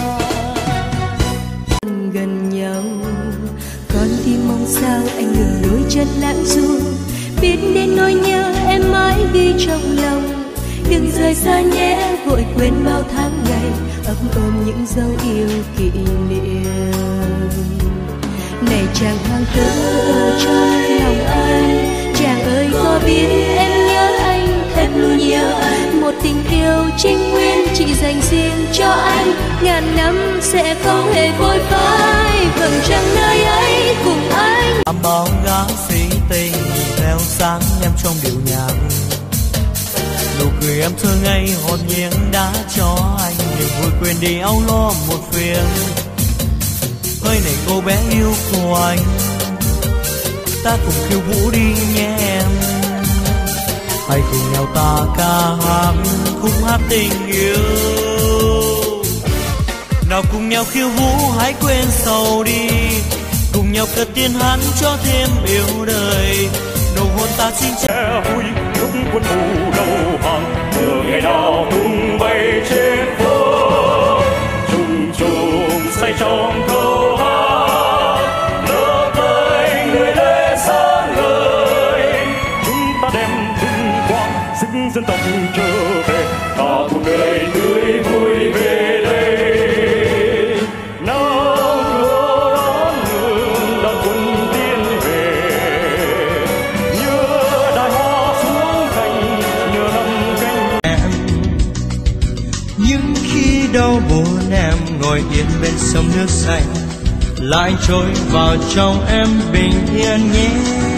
Gần nhau, con tim mong sao anh ngừng đôi chân lãng du. Biết đến nỗi nhớ em mãi ghi trong lòng. Đừng rời xa nhé, vội quên bao tháng ngày, ấp ôm những dấu yêu kỷ niệm. Này chàng hoàng tử ở trong lòng anh, chàng ơi có biết em nhớ anh thật luôn nhớ. Một tình yêu trinh nguyên chỉ dành riêng cho anh, ngàn năm sẽ không hề vội phai. Vầng trăng nơi ấy cùng anh. Làm bao ngã sĩ tình theo sáng em trong điệu nhạc. Nụ cười em thơ ngây hồn nhiên đã cho anh niềm vui quên đi âu lo một phiền. Hơi này cô bé yêu của anh, ta cùng khiêu vũ đi nhé em. Hãy cùng nhau ta ca hát khúc hát tình yêu. Nào cùng nhau khiêu vũ hãy quên sầu đi, cùng nhau cất tiếng hát cho thêm yêu đời. Nụ hôn ta xin chào vui lúc quân thù đầu hàng, từ ngày nào tung bay trên phố. Trùng trùng say trong câu hát, lỡ tới người lệ sáng ngời. Chúng ta đem vinh quang sức dân tộc trở về, ta cùng đời tươi vui về đây. Nào cửa đón mừng đón quân tiến về, nhớ đài hoa xuống cành, nhớ năm cánh em. Nhưng khi đau buồn em ngồi yên bên sông nước xanh, lại trôi vào trong em bình yên nhé.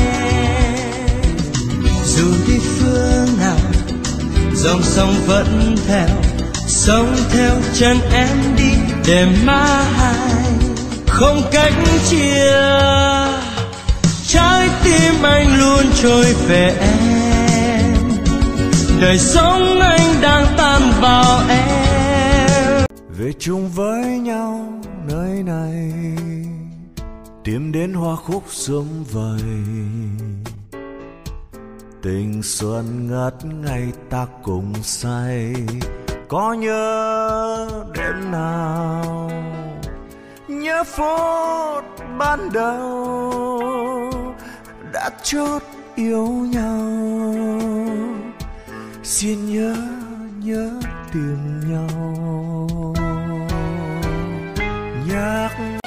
Dù đi phương nào dòng sông vẫn theo, sống theo chân em đi để mai không cách chia. Trái tim anh luôn trôi về em, đời sống anh đang tan vào em. Về chung với nhau nơi này, tìm đến hoa khúc sớm vầy. Tình xuân ngất ngây ta cùng say, có nhớ đêm nào, nhớ phút ban đầu đã chót yêu nhau. Xin nhớ nhớ tìm nhau, nhắc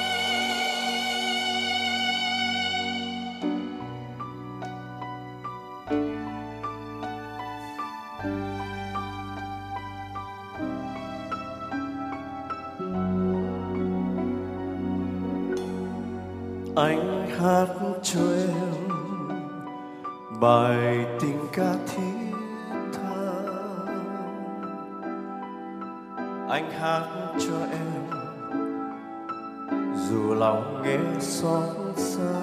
anh hát cho em bài tình ca thiết tha. Anh hát cho em dù lòng nghe xót xa.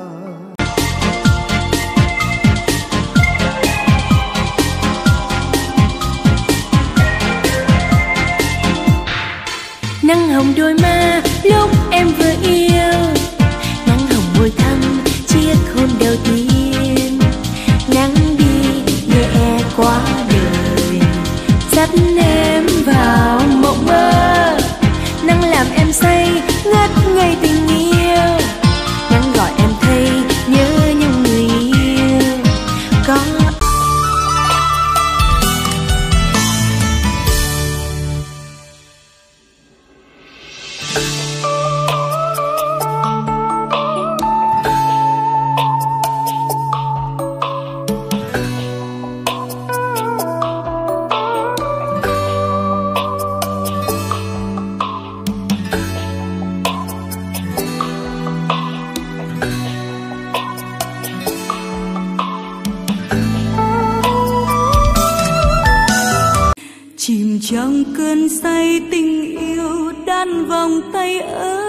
Nắng hồng đôi má lúc em vừa yêu, nắng hồng môi thắm chiếc hôn đầu tiên. Nắng đi nhẹ qua đời dắt em vào mộng mơ. Nắng làm em say ngất ngây tình yêu, nắng gọi em thấy nhớ nhung người yêu. Có chìm trong cơn say tình yêu đan vòng tay ơi.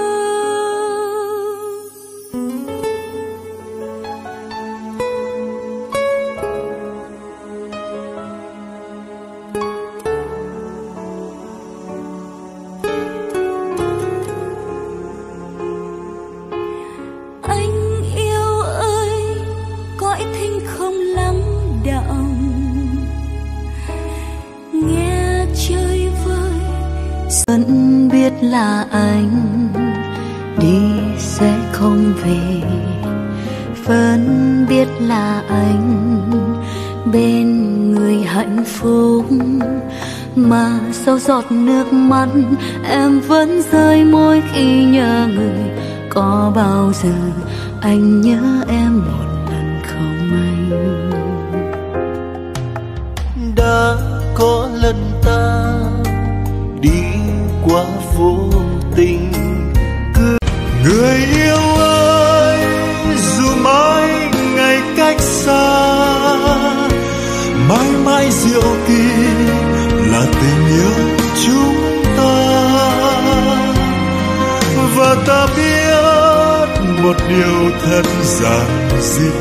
Anh yêu ơi, cõi thinh không lắng động, nghe chơi vơi. Vẫn biết là anh đi sẽ không về, vẫn biết là anh bên người hạnh phúc, mà sau giọt nước mắt em vẫn rơi môi khi nhớ người. Có bao giờ anh nhớ em một lần không anh? Đã có lần ta đi qua vô tình, cứ người yêu ơi, dù mãi ngày cách xa, mãi mãi diệu kỳ là tình yêu chúng ta. Và ta biết một điều thật giản dị,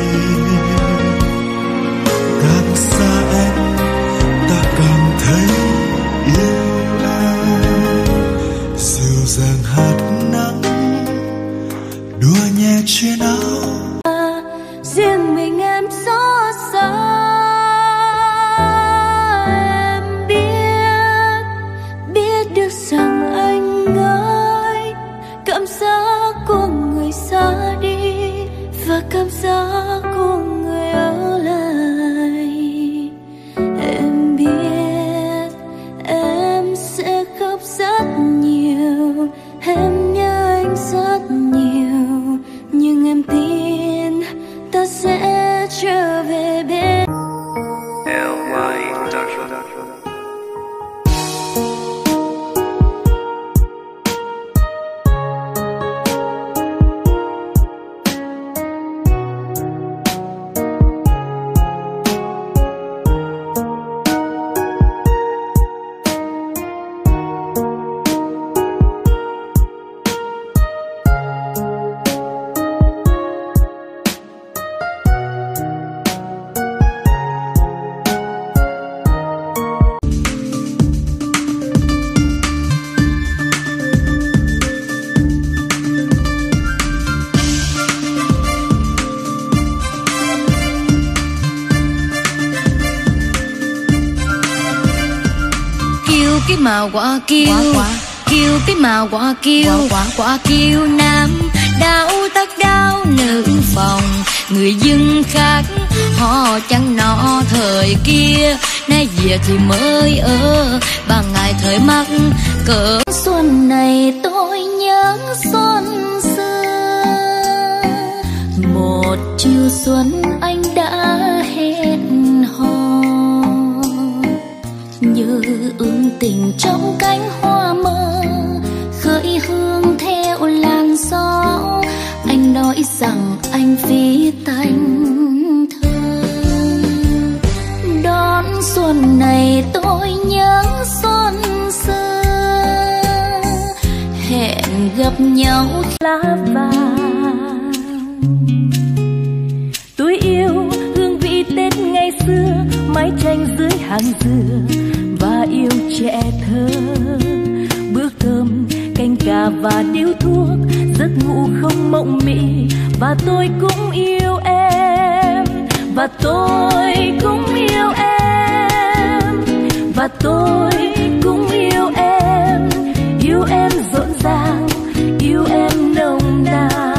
càng xa em ta càng thấy yêu em. Dịu dàng hạt nắng đùa nhẹ trên áo, riêng mình em xót xa. Em biết, biết được rằng anh ơi, cảm giác của người xa đi và cảm giác của người ở lại. cái màu quả kiêu, kiêu cái màu quả kiêu, quả kiêu nam đau tất đau nữ phòng. Người dân khác họ chẳng nọ thời kia, nay về thì mới ở bằng ngày thời mắc cỡ. Xuân này tôi nhớ xuân xưa, một chiều xuân anh đã hẹn hò, như ương tình trong cánh hoa mơ khơi hương theo làn gió. Anh nói rằng anh phí tanh thơ. Đón xuân này tôi nhớ xuân xưa, hẹn gặp nhau lá vàng. Tôi yêu hương vị Tết ngày xưa, mái tranh dưới hàng dừa và yêu trẻ thơ. Bước thơm canh cà và điếu thuốc, giấc ngủ không mộng mị. Và tôi cũng yêu em, và tôi cũng yêu em, và tôi cũng yêu em. Yêu em rộn ràng, yêu em nồng nàn.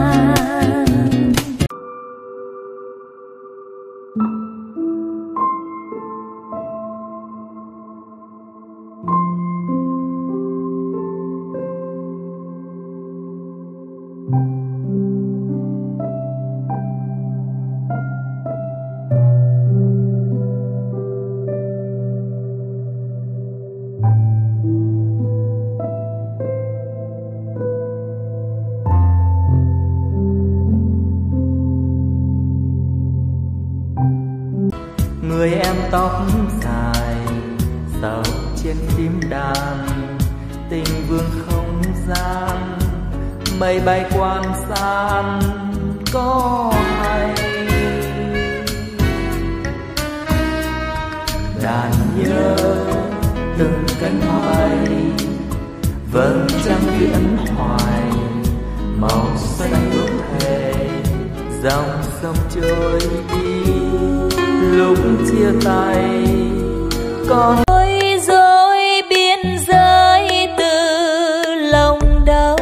Người em tóc dài sầu trên tim đàn, tình vương không gian mây bay quan san có hay. Đàn nhớ từng cánh hoa vầng trăng viễn hoài, màu xanh ước thề dòng sông trôi đi. Lúc chia tay còn bối rối biên giới từ lòng đau.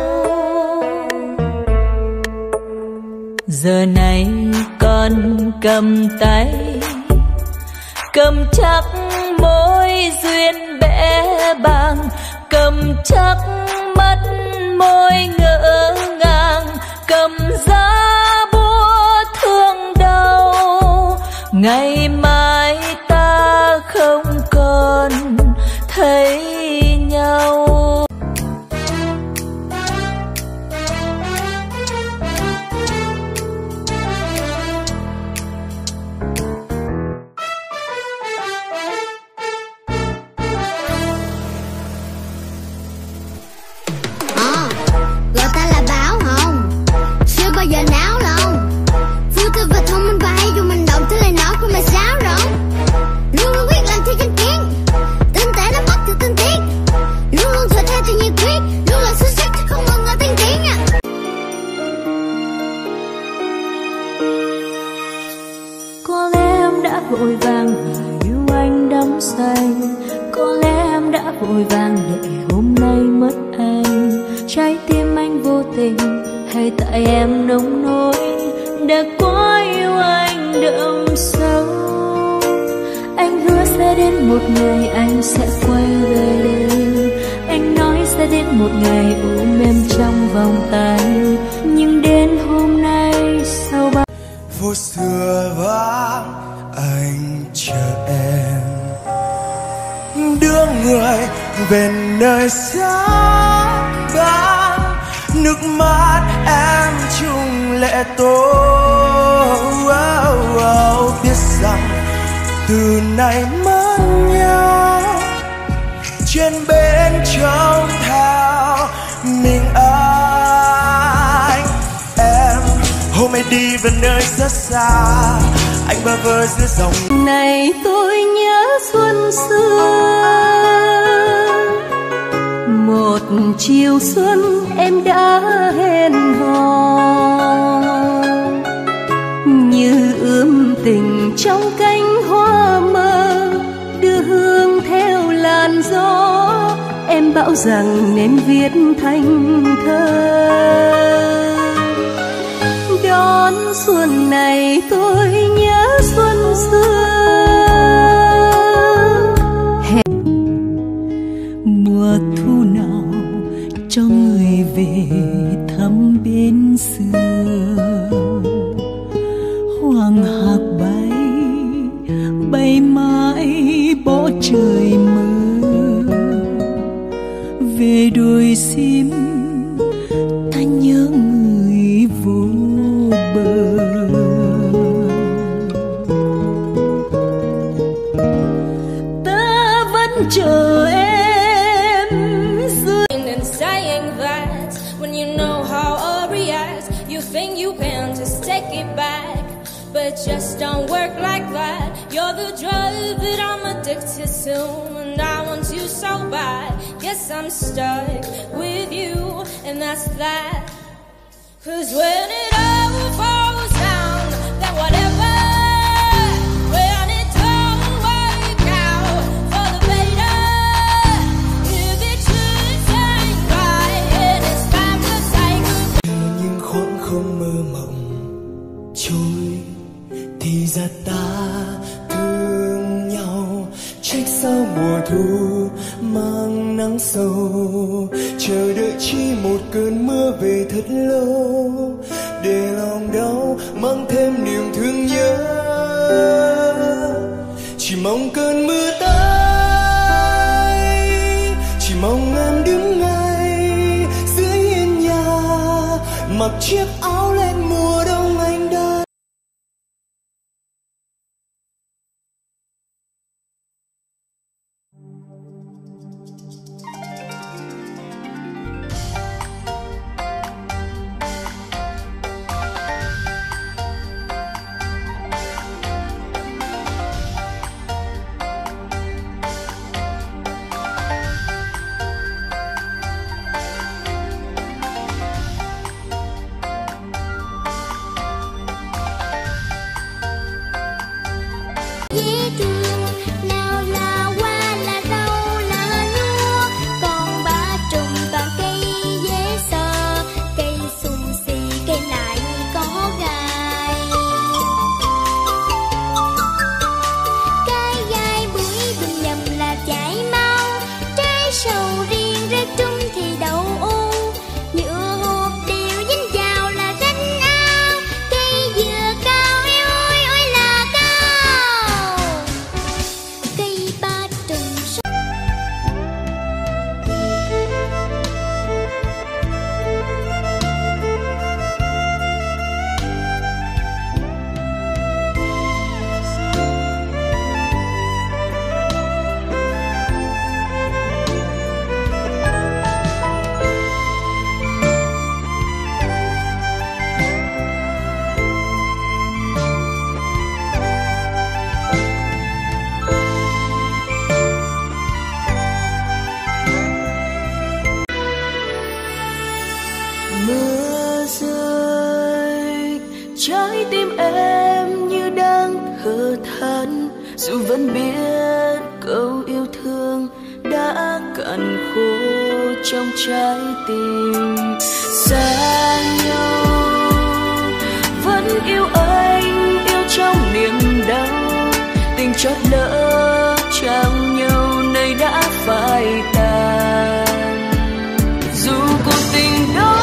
Giờ này con cầm tay, cầm chắc mối duyên bẽ bàng, cầm chắc mắt môi ngỡ ngàng, cầm giá búa thương đau. Ngày mai ta không còn thấy nhau. Ờ, gọi ta là Bảo Hồng, chưa bao giờ náo lòng. Vui tươi và thông minh và hay dù mình động tới lời nói của mày sáo rỗng. Luôn luôn quyết làm theo chính kiến, tinh tế nắm bắt theo tinh tiết. Luôn luôn thuận theo theo nhiệt huyết, luôn là xuất sắc chứ không ngừng ở tiên tiến à. Có lẽ em đã vội vàng và yêu anh đắm say. Có lẽ em đã vội vàng để hôm nay mất anh. Trái tim anh vô tình hay tại em nông nổi đã quá yêu anh đậm sâu. Anh hứa sẽ đến một ngày anh sẽ quay về đây. Anh nói sẽ đến một ngày ôm em trong vòng tay. Nhưng đến hôm nay sau bao phố xưa vắng anh chờ em, đưa người về nơi xa vắng. Nước mắt em chung lệ tôi, oh, oh, biết rằng từ nay mất nhau trên bên trong theo mình anh. Em hôm nay đi về nơi rất xa, anh bơ vơ giữa dòng này. Tôi nhớ xuân xưa, một chiều xuân em đã hẹn hò, như ươm tình trong cánh hoa mơ, đưa hương theo làn làn gió, em bảo rằng nên viết thành thơ. Đón xuân này tôi nhớ xuân xưa, mùa thu nào cho người về thăm bên xưa. Hoàng hạc bay bay mãi bỏ trời mơ, về đồi sim ta nhớ người vô bờ. Ta vẫn chờ em dưới. And saying that when you know how I react, you think you can just take it back, but just don't work like that. You're the drug that I'm addicted to, and I want you so bad. Guess I'm stuck with you, and that's that. Cause when it all falls down, then whatever. When it don't work out for the better, if it should turn right, and it's time to say goodbye. Những khoảng không mơ mộng trôi, thì ra ta thương nhau. Trách sao mùa thu mang nắng sâu, chờ đợi chi một cơn mưa về thật lâu, để lòng đau mang thêm niềm thương nhớ. Chỉ mong cơn mưa tới, chỉ mong em đứng ngay dưới hiên nhà, mặc chiếc áo len mùa đông anh đơn. Mưa rơi, trái tim em như đang thở than, dù vẫn biết câu yêu thương đã cạn khô trong trái tim. Xa nhau vẫn yêu anh, yêu trong niềm đau, tình chót lỡ chạm nhau nay đã phai tàn. Dù cuộc tình đó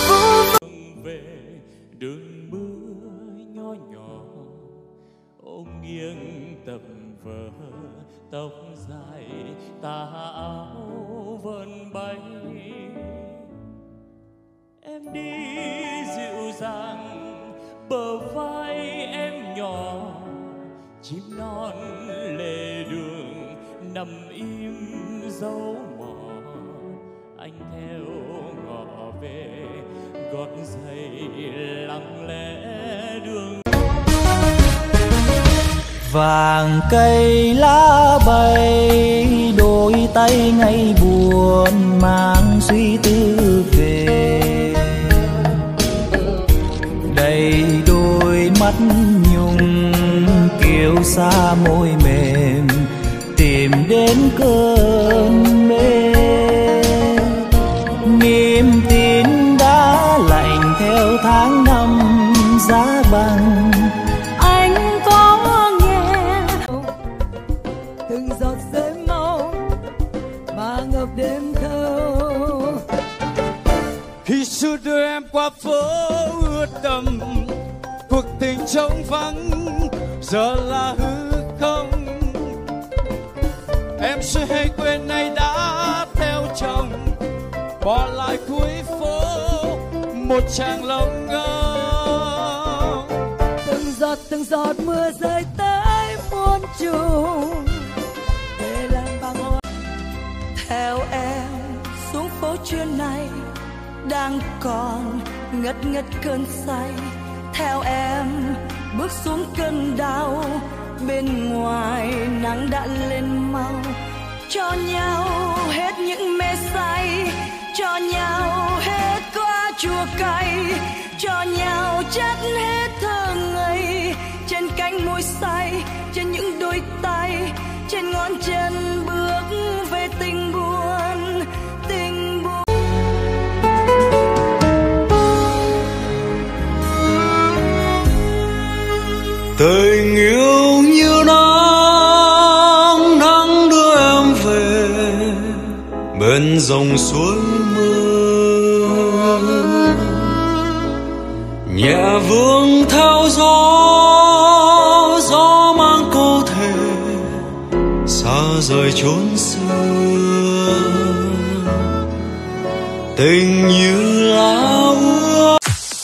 về đường mưa nhỏ nhỏ, ôm nghiêng tập vờ tóc dài tà áo vần bay. Em đi dịu dàng bờ vai em nhỏ, chim non lề đường nằm im dấu mỏ. Anh theo ngõ về gót giày lặng lẽ đường. Vàng cây lá bay, đôi tay ngày buồn mang suy tư về. Đầy đôi mắt nhung kiêu xa môi mềm, tìm đến đến cơn mê. Niềm tin đã lạnh theo tháng năm giá băng. Anh có nghe từng giọt rơi máu mà ngập đêm thâu. Khi xưa đưa em qua phố ướt đẫm, cuộc tình trống vắng giờ là hư không. Em sẽ hay quên nay đã theo chồng, bỏ lại cuối phố một chàng lông ngông. Từng giọt từng giọt mưa rơi tới muôn trùng để làm bàng hoàng. Theo em xuống phố trưa nay đang còn ngất ngất cơn say. Theo em bước xuống cơn đau, bên ngoài nắng đã lên mau. Cho nhau hết những mê say, cho nhau hết qua chua cay, cho nhau chất hết thơ ngây. Trên cánh môi say, trên những đôi tay, trên ngón chân bước về tình buồn, tình buồn. Tình yêu như nắng, nắng đưa em về bên dòng suối mưa. Nhẹ vương theo gió, gió mang câu thề xa rời chốn xưa. Tình như lá úa.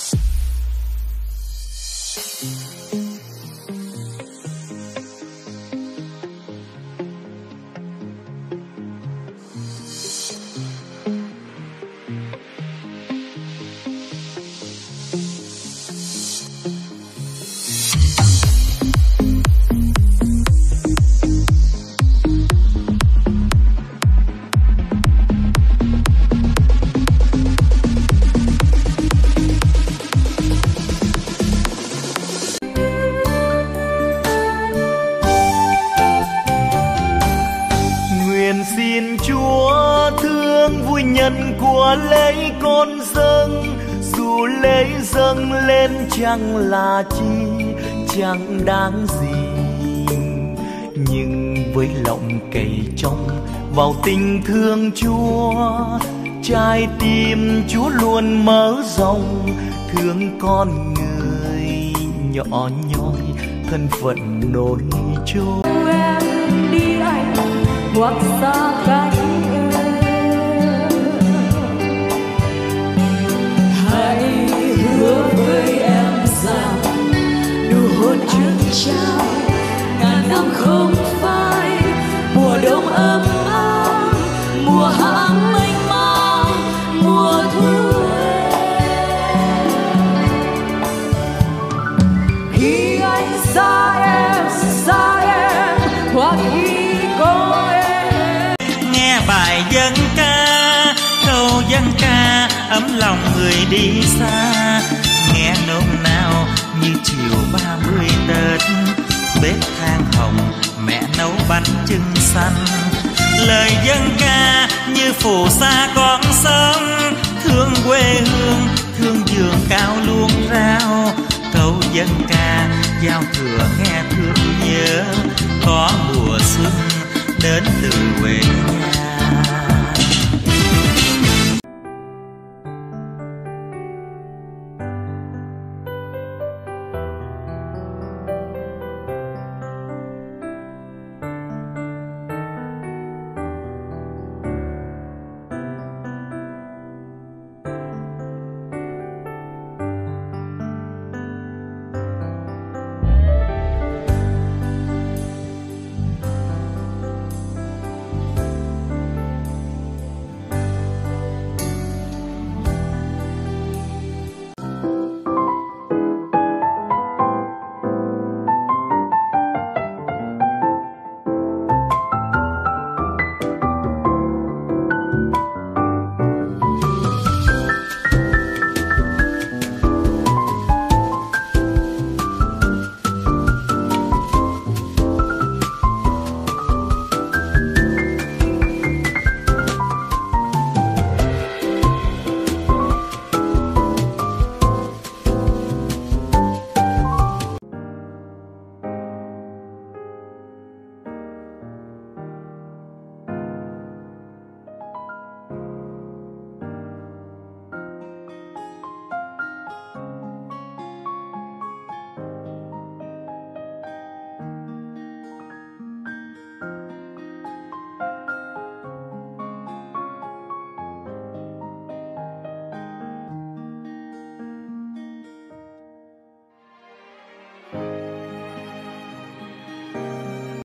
Xin Chúa thương vui nhân của lễ con dâng, dù lễ dâng lên chẳng là chi, chẳng đáng gì, nhưng với lòng cậy trong vào tình thương Chúa, trái tim Chúa luôn mở rộng, thương con người nhỏ nhoi thân phận nổi trôi. Em đi anh hoặc xa cách em, hãy hứa với em rằng nụ hôn anh trao ngàn năm không phai. Mùa đông ấm ấm, mùa hạ mênh mang, mùa thu em. Khi anh xa em, xa em, hoặc khi có em. Nghe bài dân ca, câu dân ca ấm lòng người đi xa. Nghe nôn nao như chiều ba mươi Tết, bếp than hồng mẹ nấu bánh chưng xanh. Lời dân ca như phù sa con sông, thương quê hương, thương vườn cao luống rau. Câu dân ca giao thừa nghe thương nhớ, có mùa xuân đến từ quê